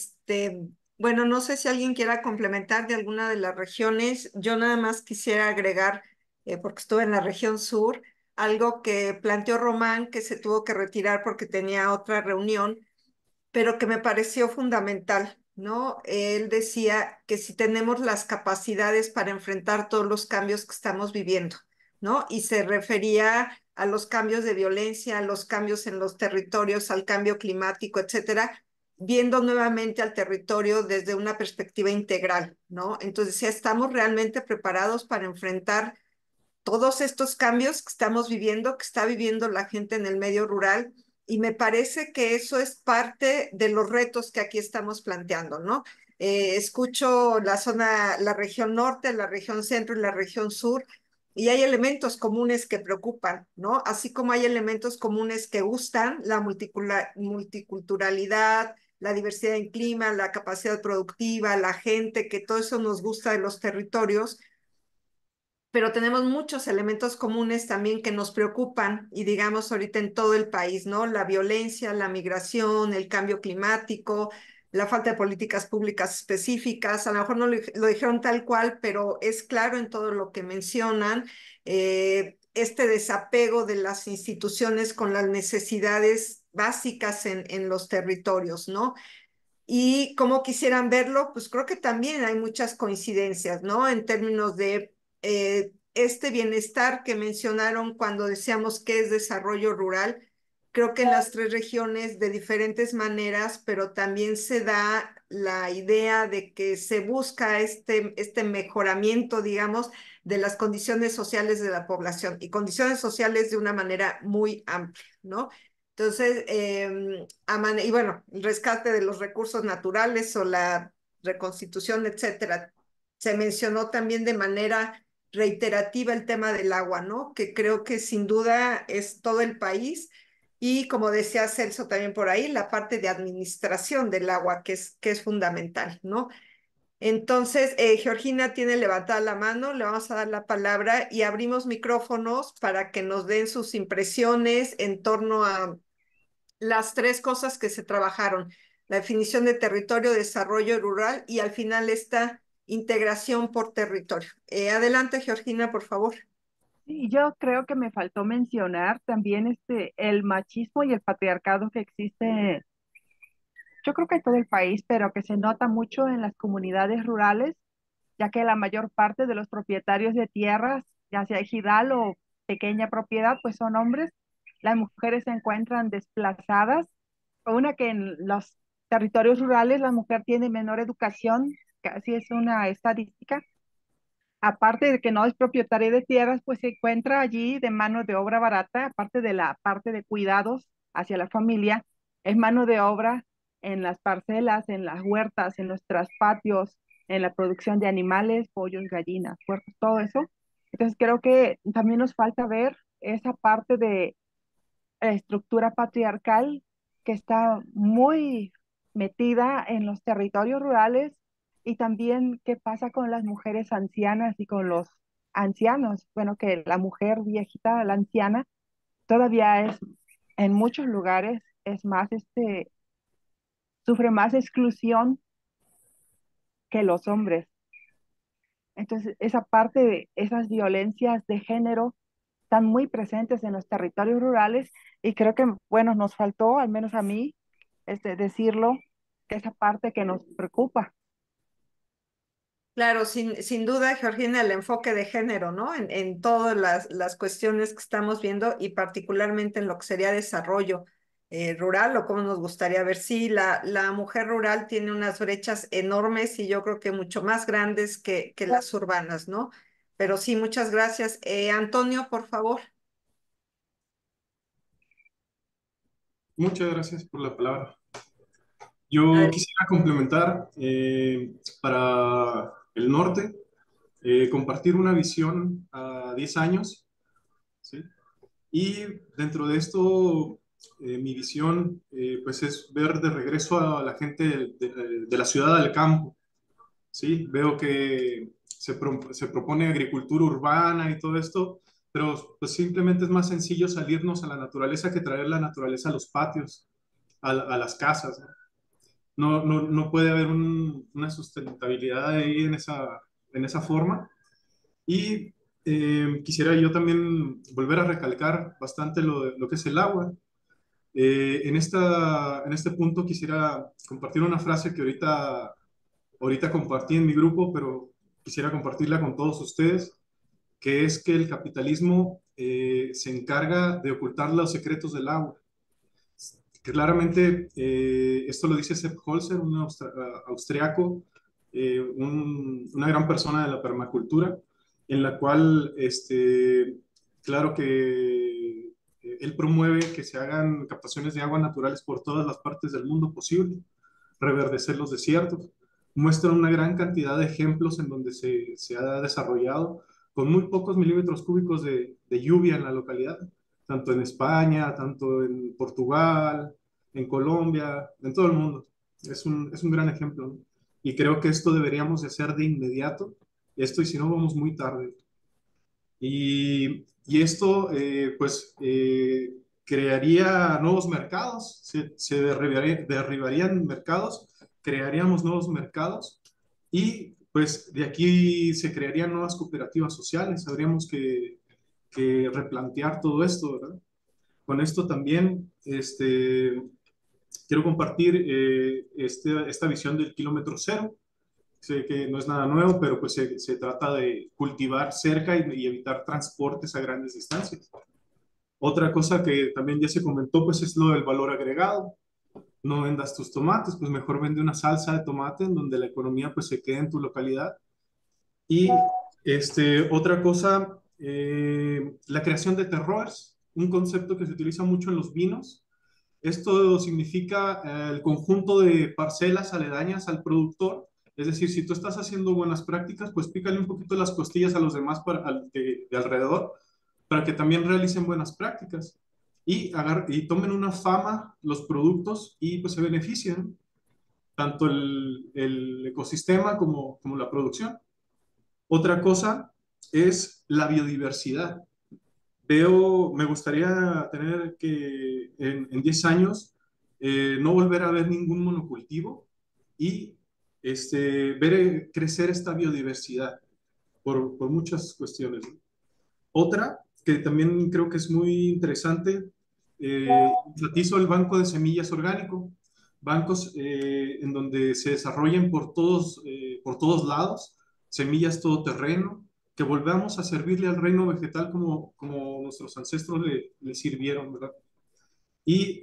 Bueno, no sé si alguien quiera complementar de alguna de las regiones. Yo nada más quisiera agregar, porque estuve en la región sur, algo que planteó Román, que se tuvo que retirar porque tenía otra reunión, pero que me pareció fundamental, ¿no? Él decía que si tenemos las capacidades para enfrentar todos los cambios que estamos viviendo, ¿no? Y se refería a los cambios de violencia, a los cambios en los territorios, al cambio climático, etcétera, viendo nuevamente al territorio desde una perspectiva integral, ¿no? Entonces, si estamos realmente preparados para enfrentar todos estos cambios que estamos viviendo, que está viviendo la gente en el medio rural, y me parece que eso es parte de los retos que aquí estamos planteando, ¿no? Escucho la región norte, la región centro y la región sur, y hay elementos comunes que preocupan, ¿no? Así como hay elementos comunes que gustan, la multiculturalidad, la diversidad en clima, la capacidad productiva, la gente, que todo eso nos gusta de los territorios, pero tenemos muchos elementos comunes también que nos preocupan y digamos ahorita en todo el país, ¿no? La violencia, la migración, el cambio climático, la falta de políticas públicas específicas, a lo mejor no lo dijeron tal cual, pero es claro en todo lo que mencionan, este desapego de las instituciones con las necesidades básicas en los territorios, ¿no? Y como quisieran verlo, pues creo que también hay muchas coincidencias, ¿no? En términos de este bienestar que mencionaron cuando decíamos que es desarrollo rural, creo que en las tres regiones de diferentes maneras, pero también se da la idea de que se busca este mejoramiento, digamos, de las condiciones sociales de la población y condiciones sociales de una manera muy amplia, ¿no? Entonces, y bueno, el rescate de los recursos naturales o la reconstitución, etcétera. Se mencionó también de manera reiterativa el tema del agua, ¿no? Que creo que sin duda es todo el país. Y como decía Celso también por ahí, la parte de administración del agua, que es fundamental, ¿no? Entonces, Georgina tiene levantada la mano, le vamos a dar la palabra y abrimos micrófonos para que nos den sus impresiones en torno a las tres cosas que se trabajaron: la definición de territorio, desarrollo rural y al final esta integración por territorio. Adelante, Georgina, por favor. Y yo creo que me faltó mencionar también el machismo y el patriarcado que existe yo creo que en todo el país, pero que se nota mucho en las comunidades rurales, ya que la mayor parte de los propietarios de tierras, ya sea ejidal o pequeña propiedad, pues son hombres. Las mujeres se encuentran desplazadas. Una que en los territorios rurales la mujer tiene menor educación, casi es una estadística. Aparte de que no es propietaria de tierras, pues se encuentra allí de mano de obra barata, aparte de la parte de cuidados hacia la familia, es mano de obra en las parcelas, en las huertas, en nuestros patios, en la producción de animales, pollos, gallinas, puercos, todo eso. Entonces creo que también nos falta ver esa parte de la estructura patriarcal que está muy metida en los territorios rurales y también qué pasa con las mujeres ancianas y con los ancianos. Bueno, que la mujer viejita, la anciana, todavía es, en muchos lugares, es más, sufre más exclusión que los hombres. Entonces, esa parte de esas violencias de género están muy presentes en los territorios rurales y creo que, bueno, nos faltó, al menos a mí, decirlo, que esa parte que nos preocupa. Claro, sin duda, Georgina, el enfoque de género, ¿no? En todas las cuestiones que estamos viendo y particularmente en lo que sería desarrollo rural o cómo nos gustaría ver. Sí, la mujer rural tiene unas brechas enormes y yo creo que mucho más grandes que las urbanas, ¿no? Pero sí, muchas gracias. Antonio, por favor. Muchas gracias por la palabra. Yo quisiera complementar para el norte, compartir una visión a 10 años, ¿sí? Y dentro de esto, mi visión pues es ver de regreso a la gente de la ciudad al campo, ¿sí? Veo que se propone agricultura urbana y todo esto, pero pues simplemente es más sencillo salirnos a la naturaleza que traer la naturaleza a los patios, a las casas, ¿no? No puede haber una sustentabilidad ahí en esa forma. Y quisiera yo también volver a recalcar bastante lo que es el agua. En este punto quisiera compartir una frase que ahorita compartí en mi grupo, pero quisiera compartirla con todos ustedes, que es que el capitalismo se encarga de ocultar los secretos del agua. Claramente, esto lo dice Sepp Holzer, un austriaco, una gran persona de la permacultura, en la cual, claro que él promueve que se hagan captaciones de agua naturales por todas las partes del mundo posible, reverdecer los desiertos. Muestra una gran cantidad de ejemplos en donde se ha desarrollado con muy pocos milímetros cúbicos de lluvia en la localidad, tanto en España, tanto en Portugal, en Colombia, en todo el mundo. Es un gran ejemplo, ¿no? Y creo que esto deberíamos de hacer de inmediato, esto y si no vamos muy tarde. Y esto, pues, crearía nuevos mercados, se derribarían mercados, crearíamos nuevos mercados y pues de aquí se crearían nuevas cooperativas sociales. Habríamos que replantear todo esto, ¿verdad? Con esto también quiero compartir esta visión del kilómetro cero. Sé que no es nada nuevo, pero pues se trata de cultivar cerca y evitar transportes a grandes distancias. Otra cosa que también ya se comentó, pues es lo del valor agregado. No vendas tus tomates, pues mejor vende una salsa de tomate en donde la economía pues se quede en tu localidad. Y otra cosa, la creación de terroirs, un concepto que se utiliza mucho en los vinos. Esto significa el conjunto de parcelas aledañas al productor. Es decir, si tú estás haciendo buenas prácticas, pues pícale un poquito las costillas a los demás de alrededor para que también realicen buenas prácticas y tomen una fama los productos y pues se beneficien tanto el ecosistema como la producción. Otra cosa es la biodiversidad. Me gustaría tener que en 10 años no volver a ver ningún monocultivo y ver crecer esta biodiversidad por muchas cuestiones, ¿no? Otra que también creo que es muy interesante, enfatizo el banco de semillas orgánico, bancos en donde se desarrollen por todos lados, semillas todoterreno, que volvamos a servirle al reino vegetal como nuestros ancestros le sirvieron, ¿verdad? Y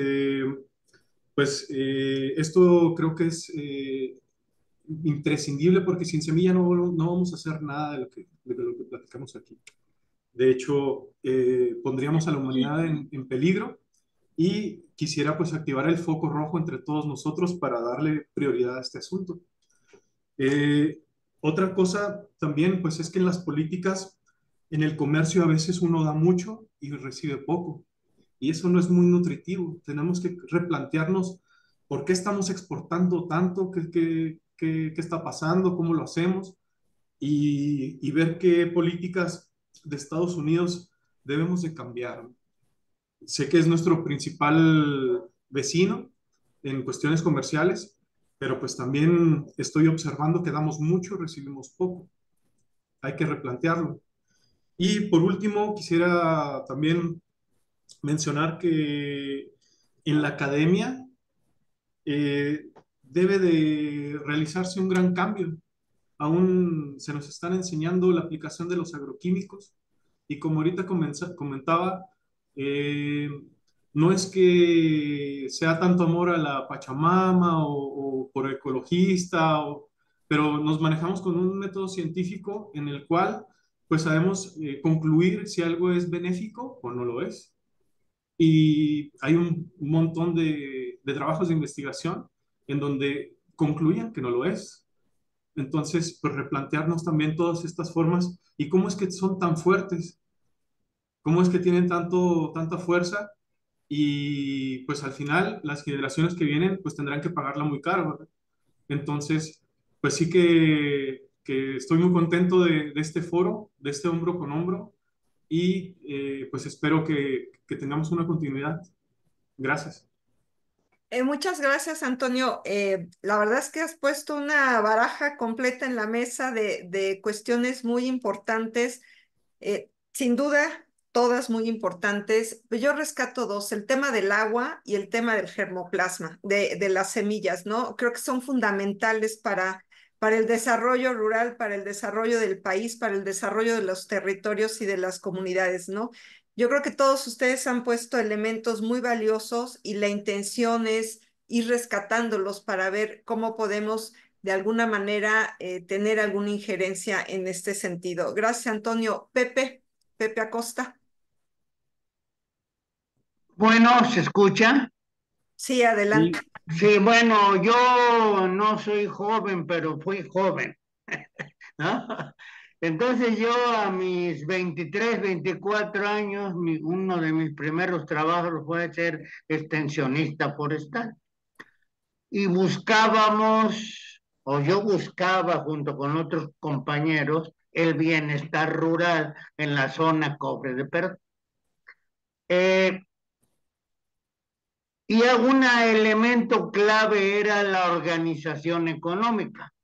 pues esto creo que es imprescindible porque sin semilla no vamos a hacer nada de lo que platicamos aquí. De hecho, pondríamos a la humanidad en peligro y quisiera pues activar el foco rojo entre todos nosotros para darle prioridad a este asunto. Otra cosa también pues es que en las políticas, en el comercio a veces uno da mucho y recibe poco. Y eso no es muy nutritivo. Tenemos que replantearnos por qué estamos exportando tanto, qué está pasando, cómo lo hacemos y ver qué políticas de Estados Unidos debemos de cambiar. Sé que es nuestro principal vecino en cuestiones comerciales, pero pues también estoy observando que damos mucho, recibimos poco. Hay que replantearlo. Y por último, quisiera también mencionar que en la academia debe de realizarse un gran cambio. Aún se nos están enseñando la aplicación de los agroquímicos y como ahorita comentaba, eh, no es que sea tanto amor a la Pachamama o por ecologista, pero nos manejamos con un método científico en el cual pues sabemos concluir si algo es benéfico o no lo es. Y hay un montón de trabajos de investigación en donde concluyen que no lo es. Entonces, pues replantearnos también todas estas formas y cómo es que son tan fuertes, cómo es que tienen tanta fuerza y pues al final las generaciones que vienen pues tendrán que pagarla muy caro, ¿verdad? Entonces, pues sí que estoy muy contento de este foro, de este hombro con hombro y pues espero que tengamos una continuidad. Gracias. Muchas gracias, Antonio. La verdad es que has puesto una baraja completa en la mesa de cuestiones muy importantes, sin duda, todas muy importantes. Yo rescato dos, el tema del agua y el tema del germoplasma, de las semillas, ¿no? Creo que son fundamentales para el desarrollo rural, para el desarrollo del país, para el desarrollo de los territorios y de las comunidades, ¿no? Yo creo que todos ustedes han puesto elementos muy valiosos y la intención es ir rescatándolos para ver cómo podemos de alguna manera tener alguna injerencia en este sentido. Gracias, Antonio. Pepe Acosta. Bueno, ¿se escucha? Sí, adelante. Sí, bueno, yo no soy joven, pero fui joven, ¿no? Entonces yo a mis 23, 24 años, uno de mis primeros trabajos fue ser extensionista forestal. Y buscábamos, o yo buscaba junto con otros compañeros, el bienestar rural en la zona Cobre de Perú. Y un elemento clave era la organización económica.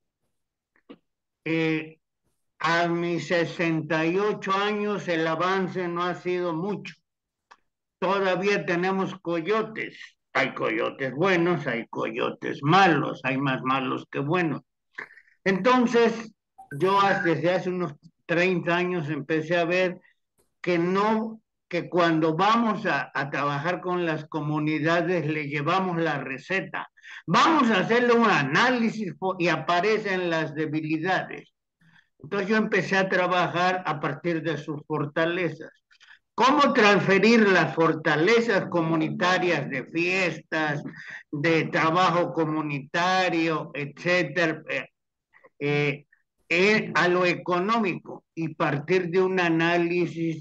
A mis 68 años el avance no ha sido mucho. Todavía tenemos coyotes. Hay coyotes buenos, hay coyotes malos, hay más malos que buenos. Entonces, yo desde hace unos 30 años empecé a ver que cuando vamos a trabajar con las comunidades le llevamos la receta. Vamos a hacerle un análisis y aparecen las debilidades. Entonces yo empecé a trabajar a partir de sus fortalezas. ¿Cómo transferir las fortalezas comunitarias de fiestas, de trabajo comunitario, etcétera, a lo económico y partir de un análisis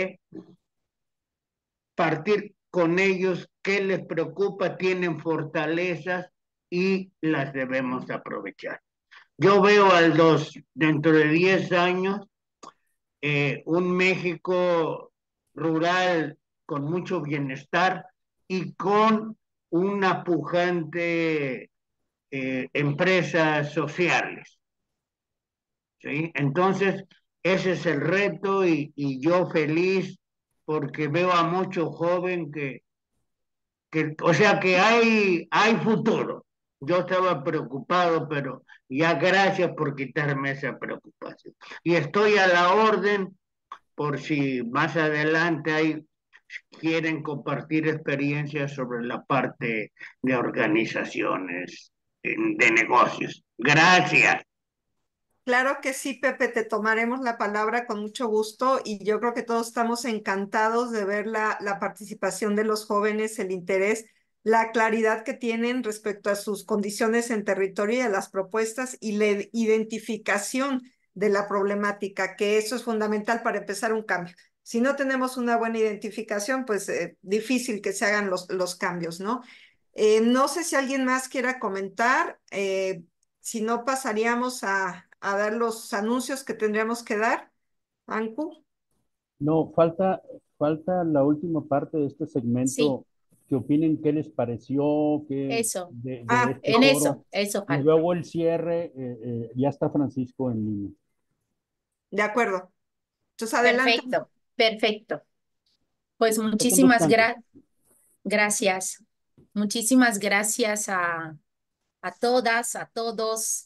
partir con ellos qué les preocupa, tienen fortalezas y las debemos aprovechar? Yo veo dentro de 10 años un México rural con mucho bienestar y con una pujante empresas sociales. ¿Sí? Entonces, ese es el reto y yo feliz porque veo a mucho joven que O sea que hay futuro. Yo estaba preocupado, pero ya gracias por quitarme esa preocupación. Y estoy a la orden por si más adelante quieren compartir experiencias sobre la parte de organizaciones, de negocios. Gracias. Claro que sí, Pepe, te tomaremos la palabra con mucho gusto y yo creo que todos estamos encantados de ver la participación de los jóvenes, el interés, la claridad que tienen respecto a sus condiciones en territorio y a las propuestas y la identificación de la problemática, que eso es fundamental para empezar un cambio. Si no tenemos una buena identificación, pues difícil que se hagan los cambios, ¿no? No sé si alguien más quiera comentar. Si no, pasaríamos a dar los anuncios que tendríamos que dar. Anku. No, falta la última parte de este Sí, segmento. ¿Qué opinen? ¿Qué les pareció? eso. De este En foro? eso Y falta. luego el cierre, ya está Francisco en línea. De acuerdo. Entonces, adelante. Perfecto, perfecto. Pues Hacemos muchísimas tanto. gracias. Muchísimas gracias a todas, a todos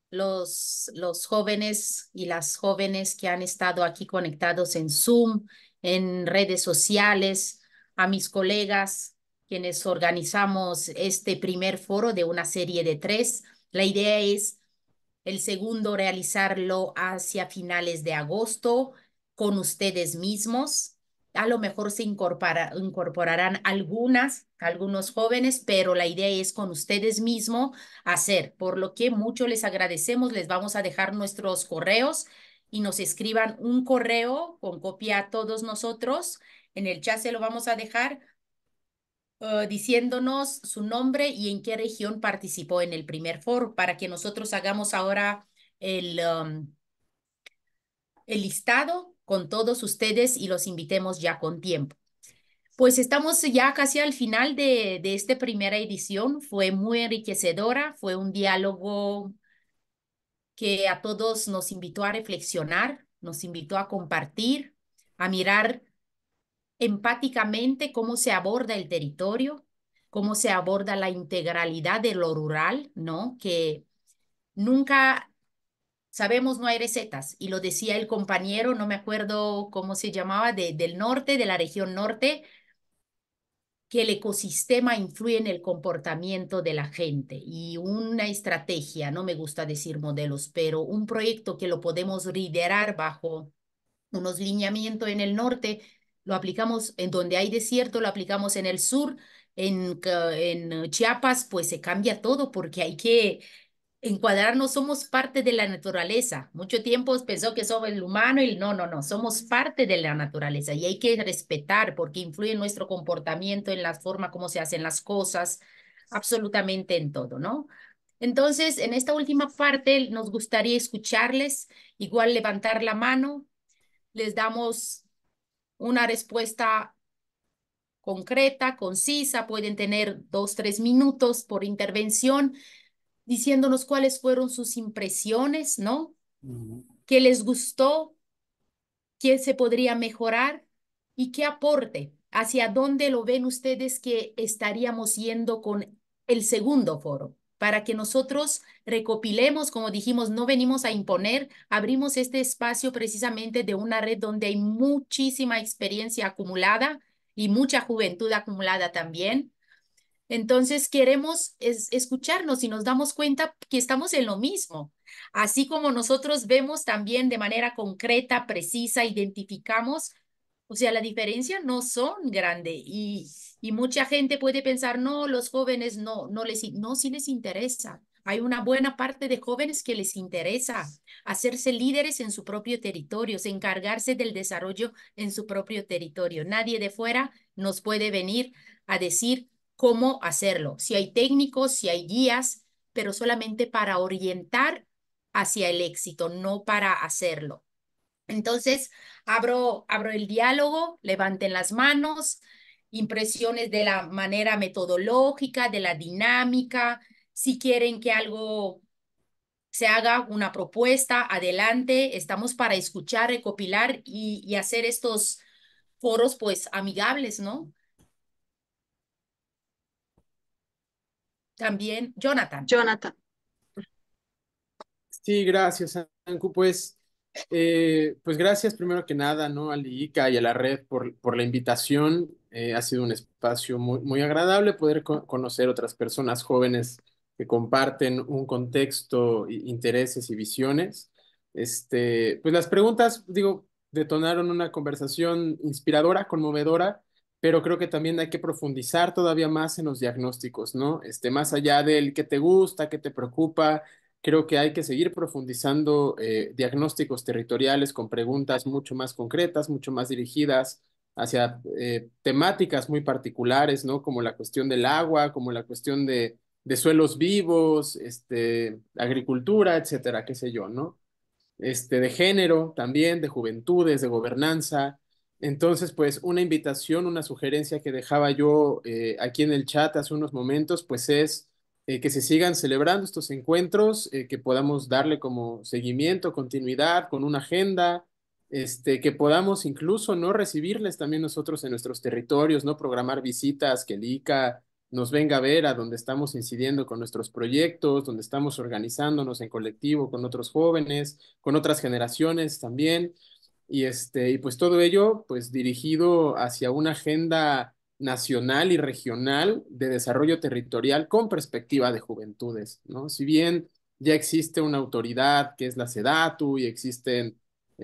los jóvenes y las jóvenes que han estado aquí conectados en Zoom, en redes sociales, a mis colegas, quienes organizamos este primer foro de una serie de 3. La idea es el segundo realizarlo hacia finales de agosto con ustedes mismos. A lo mejor se incorporarán algunos jóvenes, pero la idea es con ustedes mismos hacer, por lo que mucho les agradecemos. Les vamos a dejar nuestros correos y nos escriban un correo con copia a todos nosotros. En el chat se lo vamos a dejar diciéndonos su nombre y en qué región participó en el primer foro para que nosotros hagamos ahora el listado con todos ustedes y los invitemos ya con tiempo. Pues estamos ya casi al final de esta primera edición. Fue muy enriquecedora, fue un diálogo que a todos nos invitó a reflexionar, nos invitó a compartir, a mirar empáticamente cómo se aborda el territorio, cómo se aborda la integralidad de lo rural, ¿no? Que nunca sabemos, no hay recetas. Y lo decía el compañero, no me acuerdo cómo se llamaba, del norte, de la región norte, que el ecosistema influye en el comportamiento de la gente y una estrategia, no me gusta decir modelos, pero un proyecto que lo podemos liderar bajo unos lineamientos en el norte, lo aplicamos en donde hay desierto, lo aplicamos en el sur, en Chiapas, pues se cambia todo porque hay que encuadrarnos, somos parte de la naturaleza. Mucho tiempo pensó que somos el humano y no, no, no, somos parte de la naturaleza y hay que respetar porque influye en nuestro comportamiento, en la forma como se hacen las cosas, absolutamente en todo, ¿no? Entonces, en esta última parte nos gustaría escucharles, igual levantar la mano, les damos una respuesta concreta, concisa, pueden tener 2, 3 minutos por intervención diciéndonos cuáles fueron sus impresiones, ¿no? ¿Qué les gustó? ¿Qué se podría mejorar? ¿Y qué aporte? ¿Hacia dónde lo ven ustedes que estaríamos yendo con el segundo foro? Para que nosotros recopilemos, como dijimos, no venimos a imponer, abrimos este espacio precisamente de una red donde hay muchísima experiencia acumulada y mucha juventud acumulada también. Entonces queremos escucharnos y nos damos cuenta que estamos en lo mismo. Así como nosotros vemos también de manera concreta, precisa, identificamos, o sea, la diferencia no son grande y mucha gente puede pensar, no, los jóvenes no, sí les interesa. Hay una buena parte de jóvenes que les interesa hacerse líderes en su propio territorio, encargarse del desarrollo en su propio territorio. Nadie de fuera nos puede venir a decir cómo hacerlo. Si hay técnicos, si hay guías, pero solamente para orientar hacia el éxito, no para hacerlo. Entonces, abro el diálogo, levanten las manos, impresiones de la manera metodológica, de la dinámica. Si quieren que algo se haga, una propuesta, adelante. Estamos para escuchar, recopilar y hacer estos foros, pues, amigables, ¿no? También Jonathan. Jonathan. Sí, gracias, Anku. Pues gracias primero que nada, ¿no? Al IICA y a la red por la invitación. Ha sido un espacio muy agradable poder conocer otras personas jóvenes que comparten un contexto, intereses y visiones. Pues las preguntas, digo, detonaron una conversación inspiradora, conmovedora, pero creo que también hay que profundizar todavía más en los diagnósticos, ¿no? Más allá del qué te gusta, qué te preocupa. Creo que hay que seguir profundizando diagnósticos territoriales con preguntas mucho más concretas, mucho más dirigidas hacia temáticas muy particulares, ¿no? Como la cuestión del agua, como la cuestión de suelos vivos, agricultura, etcétera, qué sé yo, ¿no? De género también, de juventudes, de gobernanza. Entonces, pues una invitación, una sugerencia que dejaba yo aquí en el chat hace unos momentos, pues es que se sigan celebrando estos encuentros, que podamos darle como seguimiento, continuidad con una agenda, que podamos incluso no recibirles también nosotros en nuestros territorios, no programar visitas, que el ICA nos venga a ver a donde estamos incidiendo con nuestros proyectos, donde estamos organizándonos en colectivo con otros jóvenes, con otras generaciones también, y pues todo ello pues dirigido hacia una agenda nacional y regional de desarrollo territorial con perspectiva de juventudes, ¿no? Si bien ya existe una autoridad que es la SEDATU y existen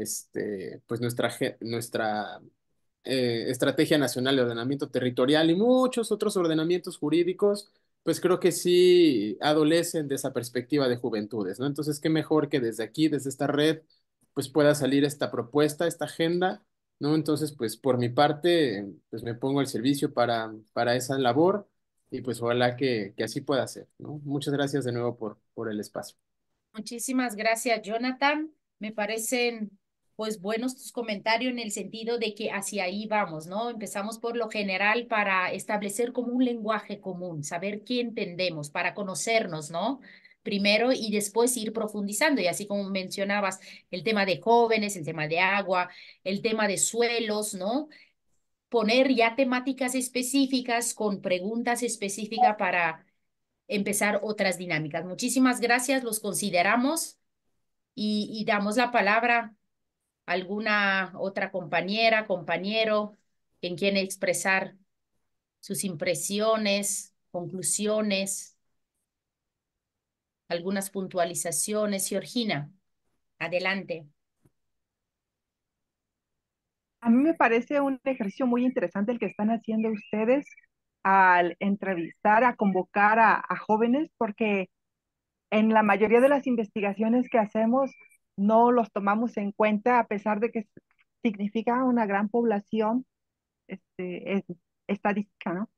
pues nuestra Estrategia Nacional de Ordenamiento Territorial y muchos otros ordenamientos jurídicos, pues creo que sí adolecen de esa perspectiva de juventudes, ¿no? Entonces, qué mejor que desde aquí, desde esta red, pues pueda salir esta propuesta, esta agenda, ¿no? Entonces, pues por mi parte, pues me pongo al servicio para esa labor y pues ojalá que así pueda ser, ¿no? Muchas gracias de nuevo por el espacio. Muchísimas gracias, Jonathan. Me parecen pues buenos tus comentarios en el sentido de que hacia ahí vamos, ¿no? Empezamos por lo general para establecer como un lenguaje común, saber qué entendemos, para conocernos, ¿no? Primero y después ir profundizando. Y así como mencionabas, el tema de jóvenes, el tema de agua, el tema de suelos, ¿no? Poner ya temáticas específicas con preguntas específicas para empezar otras dinámicas. Muchísimas gracias, los consideramos y damos la palabra a alguna otra compañera, compañero, quien quiere expresar sus impresiones, conclusiones, algunas puntualizaciones. Georgina, adelante. A mí me parece un ejercicio muy interesante el que están haciendo ustedes al entrevistar, a convocar a jóvenes, porque en la mayoría de las investigaciones que hacemos no los tomamos en cuenta, a pesar de que significa una gran población es estadística, ¿no?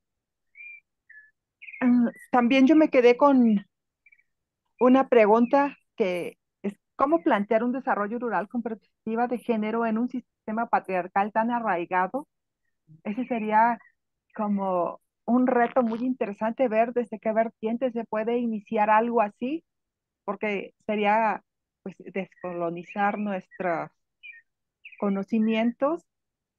También yo me quedé con una pregunta que es cómo plantear un desarrollo rural con perspectiva de género en un sistema patriarcal tan arraigado. Ese sería como un reto muy interesante ver desde qué vertiente se puede iniciar algo así, porque sería pues descolonizar nuestros conocimientos,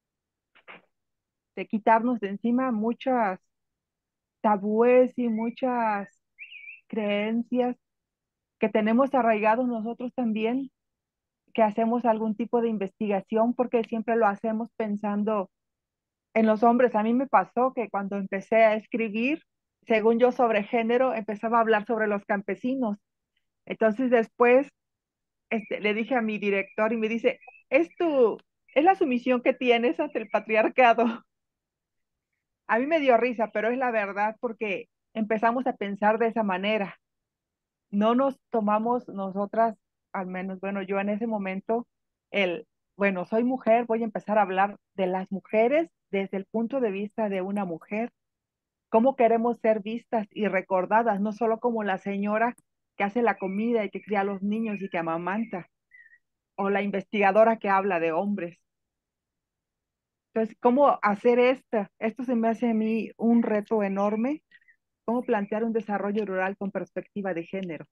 de quitarnos de encima muchas tabúes y muchas creencias que tenemos arraigados nosotros también, que hacemos algún tipo de investigación porque siempre lo hacemos pensando en los hombres. A mí me pasó que cuando empecé a escribir, según yo sobre género, empezaba a hablar sobre los campesinos. Entonces después le dije a mi director y me dice, es la sumisión que tienes ante el patriarcado. A mí me dio risa, pero es la verdad porque empezamos a pensar de esa manera. No nos tomamos nosotras, al menos, bueno, yo en ese momento, bueno, soy mujer, voy a empezar a hablar de las mujeres desde el punto de vista de una mujer, cómo queremos ser vistas y recordadas, no solo como la señora que hace la comida y que cría a los niños y que amamanta, o la investigadora que habla de hombres. Entonces, ¿cómo hacer esto? Esto se me hace a mí un reto enorme, cómo plantear un desarrollo rural con perspectiva de género.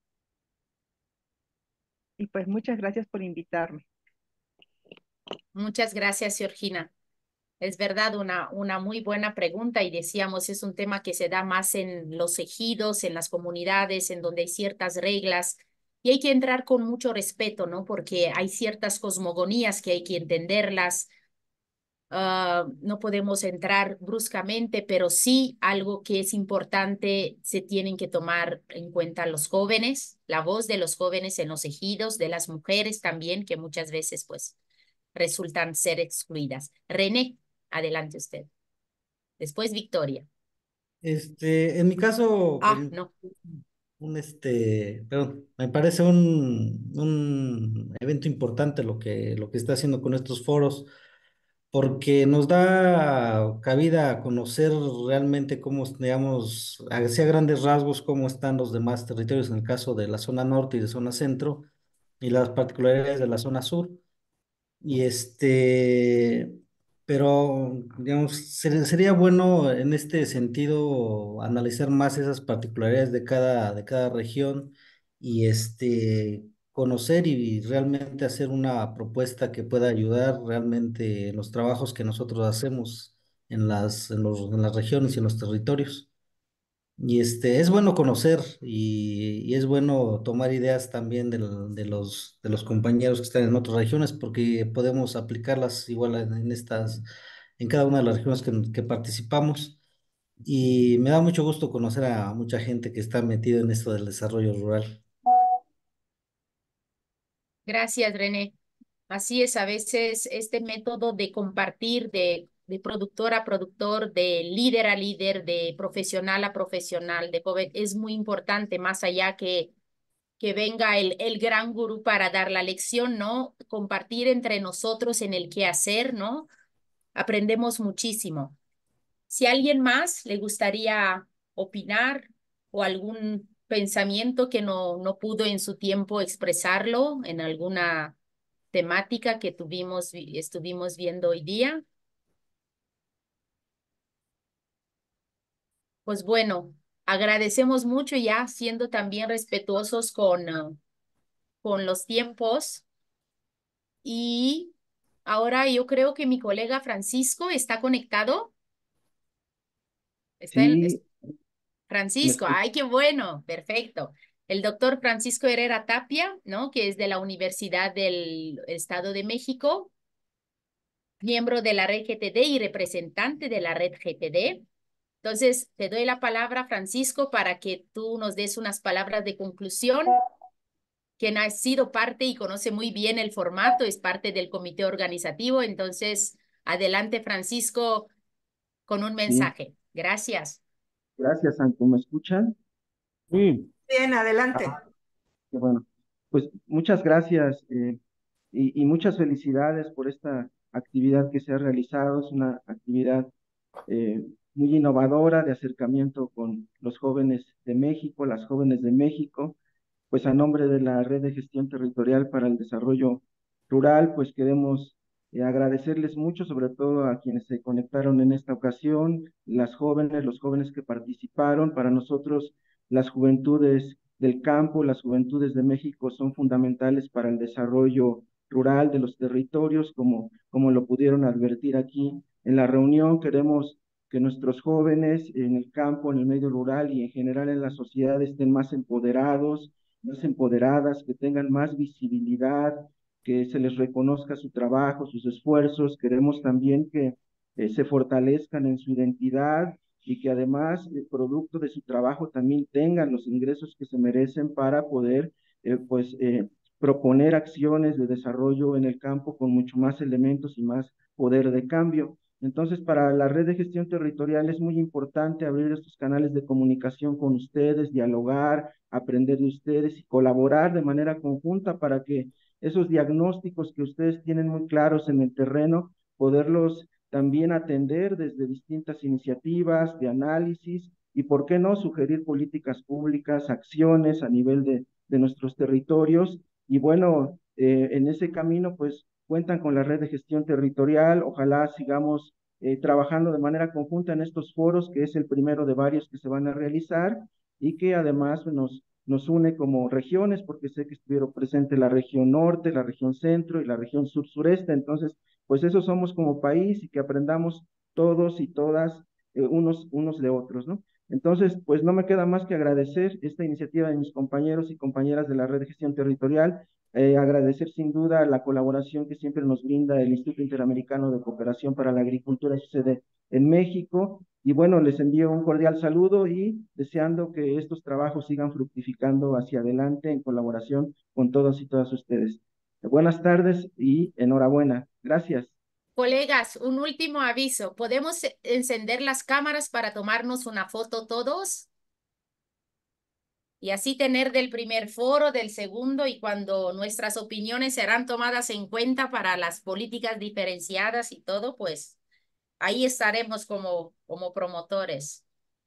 Y pues muchas gracias por invitarme. Muchas gracias, Georgina. Es verdad, una muy buena pregunta y decíamos, es un tema que se da más en los ejidos, en las comunidades, en donde hay ciertas reglas y hay que entrar con mucho respeto, ¿no? Porque hay ciertas cosmogonías que hay que entenderlas. No podemos entrar bruscamente, pero sí algo que es importante, se tienen que tomar en cuenta los jóvenes, la voz de los jóvenes en los ejidos, de las mujeres también, que muchas veces pues resultan ser excluidas. René, adelante usted. Después Victoria. En mi caso, pues, No. perdón, me parece un evento importante lo que está haciendo con estos foros, porque nos da cabida a conocer realmente cómo, digamos, hacia grandes rasgos, cómo están los demás territorios en el caso de la zona norte y de zona centro, y las particularidades de la zona sur. Y pero digamos, sería bueno en este sentido analizar más esas particularidades de cada región y conocer y realmente hacer una propuesta que pueda ayudar realmente en los trabajos que nosotros hacemos en las regiones y en los territorios. Y es bueno conocer y es bueno tomar ideas también de los compañeros que están en otras regiones porque podemos aplicarlas igual en cada una de las regiones que participamos. Y me da mucho gusto conocer a mucha gente que está metida en esto del desarrollo rural. Gracias, René. Así es, a veces este método de compartir de productor a productor, de líder a líder, de profesional a profesional, de joven, es muy importante, más allá que venga el gran gurú para dar la lección, ¿no? Compartir entre nosotros en el qué hacer, ¿no? Aprendemos muchísimo. Si a alguien más le gustaría opinar o algún pensamiento que no pudo en su tiempo expresarlo en alguna temática que estuvimos viendo hoy día, pues bueno, agradecemos mucho ya siendo también respetuosos con los tiempos. Y ahora yo creo que mi colega Francisco está conectado. Sí, me Francisco, escucho. ay, qué bueno, perfecto. El doctor Francisco Herrera Tapia, ¿no? Que es de la Universidad del Estado de México, miembro de la red GTD y representante de la red GTD. Entonces, te doy la palabra, Francisco, para que tú nos des unas palabras de conclusión. Quien ha sido parte y conoce muy bien el formato, es parte del comité organizativo. Entonces, adelante, Francisco, con un Sí, mensaje. Gracias. gracias, Santo. ¿Me escuchan? Sí. Bien, adelante. Qué bueno. Pues muchas gracias y muchas felicidades por esta actividad que se ha realizado. Es una actividad eh, muy innovadora de acercamiento con los jóvenes de México, las jóvenes de México. Pues a nombre de la Red de Gestión Territorial para el Desarrollo Rural, pues queremos agradecerles mucho, sobre todo a quienes se conectaron en esta ocasión, las jóvenes, los jóvenes que participaron. Para nosotros, las juventudes del campo, las juventudes de México son fundamentales para el desarrollo rural de los territorios, como lo pudieron advertir aquí en la reunión. Queremos que nuestros jóvenes en el campo, en el medio rural y en general en la sociedad estén más empoderados, más empoderadas, que tengan más visibilidad, que se les reconozca su trabajo, sus esfuerzos. Queremos también que se fortalezcan en su identidad y que además, producto de su trabajo, también tengan los ingresos que se merecen para poder, proponer acciones de desarrollo en el campo con mucho más elementos y más poder de cambio. Entonces, para la red de gestión territorial es muy importante abrir estos canales de comunicación con ustedes, dialogar, aprender de ustedes y colaborar de manera conjunta para que esos diagnósticos que ustedes tienen muy claros en el terreno, poderlos también atender desde distintas iniciativas de análisis y, ¿por qué no?, sugerir políticas públicas, acciones a nivel de nuestros territorios. Y bueno, en ese camino, pues cuentan con la red de gestión territorial. Ojalá sigamos trabajando de manera conjunta en estos foros, que es el primero de varios que se van a realizar y que además nos une como regiones, porque sé que estuvieron presentes la región norte, la región centro y la región sur-sureste. Entonces, pues eso somos como país y que aprendamos todos y todas unos de otros, ¿no? Entonces, pues no me queda más que agradecer esta iniciativa de mis compañeros y compañeras de la Red de Gestión Territorial, agradecer sin duda la colaboración que siempre nos brinda el Instituto Interamericano de Cooperación para la Agricultura, su sede en México. Y bueno, les envío un cordial saludo y deseando que estos trabajos sigan fructificando hacia adelante en colaboración con todos y todas ustedes. Buenas tardes y enhorabuena. Gracias. Colegas, un último aviso. ¿Podemos encender las cámaras para tomarnos una foto todos? Y así tener del primer foro, del segundo, y cuando nuestras opiniones serán tomadas en cuenta para las políticas diferenciadas y todo, pues ahí estaremos como promotores.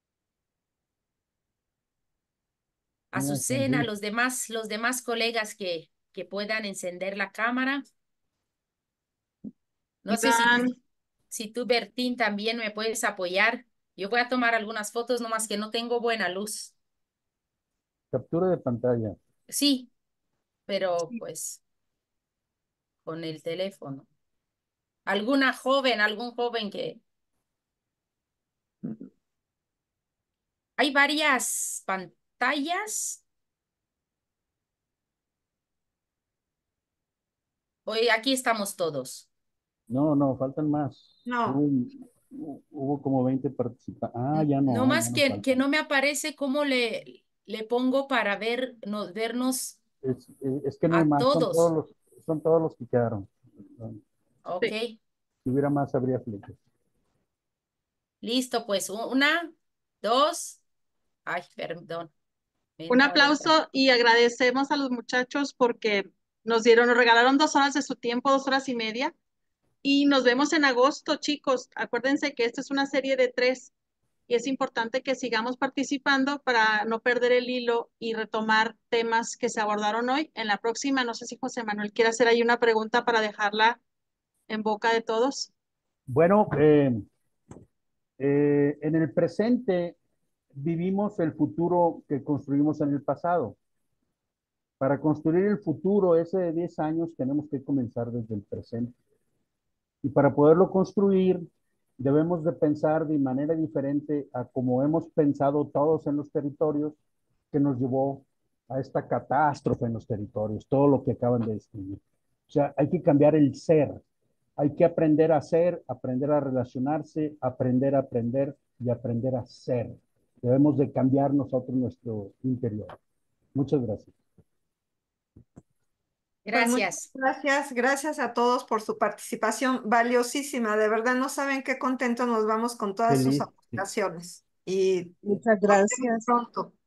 Azucena, los demás colegas que puedan encender la cámara. No sé si tú, Bertín, también me puedes apoyar. Yo voy a tomar algunas fotos, nomás que no tengo buena luz. Captura de pantalla. Sí, pero pues con el teléfono. Algún joven que... Hay varias pantallas. Hoy aquí estamos todos. No, faltan más. No. Hubo como 20 participantes. Ah, ya no. No más ya no que faltan. no me aparece cómo le pongo para vernos Es que no hay a más, todos. son todos los que quedaron. Ok, Si hubiera más, habría flecha. listo, pues 1, 2, ay, perdón. Un aplauso y agradecemos a los muchachos porque nos regalaron 2 horas de su tiempo, 2 horas y media. Y nos vemos en agosto, chicos. Acuérdense que esta es una serie de 3 y es importante que sigamos participando para no perder el hilo y retomar temas que se abordaron hoy. En la próxima, no sé si José Manuel quiere hacer ahí una pregunta para dejarla en boca de todos. Bueno, en el presente vivimos el futuro que construimos en el pasado. Para construir el futuro, ese de 10 años, tenemos que comenzar desde el presente. Y para poderlo construir, debemos de pensar de manera diferente a como hemos pensado todos en los territorios, que nos llevó a esta catástrofe en los territorios, todo lo que acaban de describir. O sea, hay que cambiar el ser, hay que aprender a ser, aprender a relacionarse, aprender a aprender y aprender a ser. Debemos de cambiar nosotros nuestro interior. Muchas gracias. Gracias. Pues gracias a todos por su participación valiosísima. De verdad no saben qué contento nos vamos con todas sus Feliz. aportaciones. Y muchas gracias. pronto.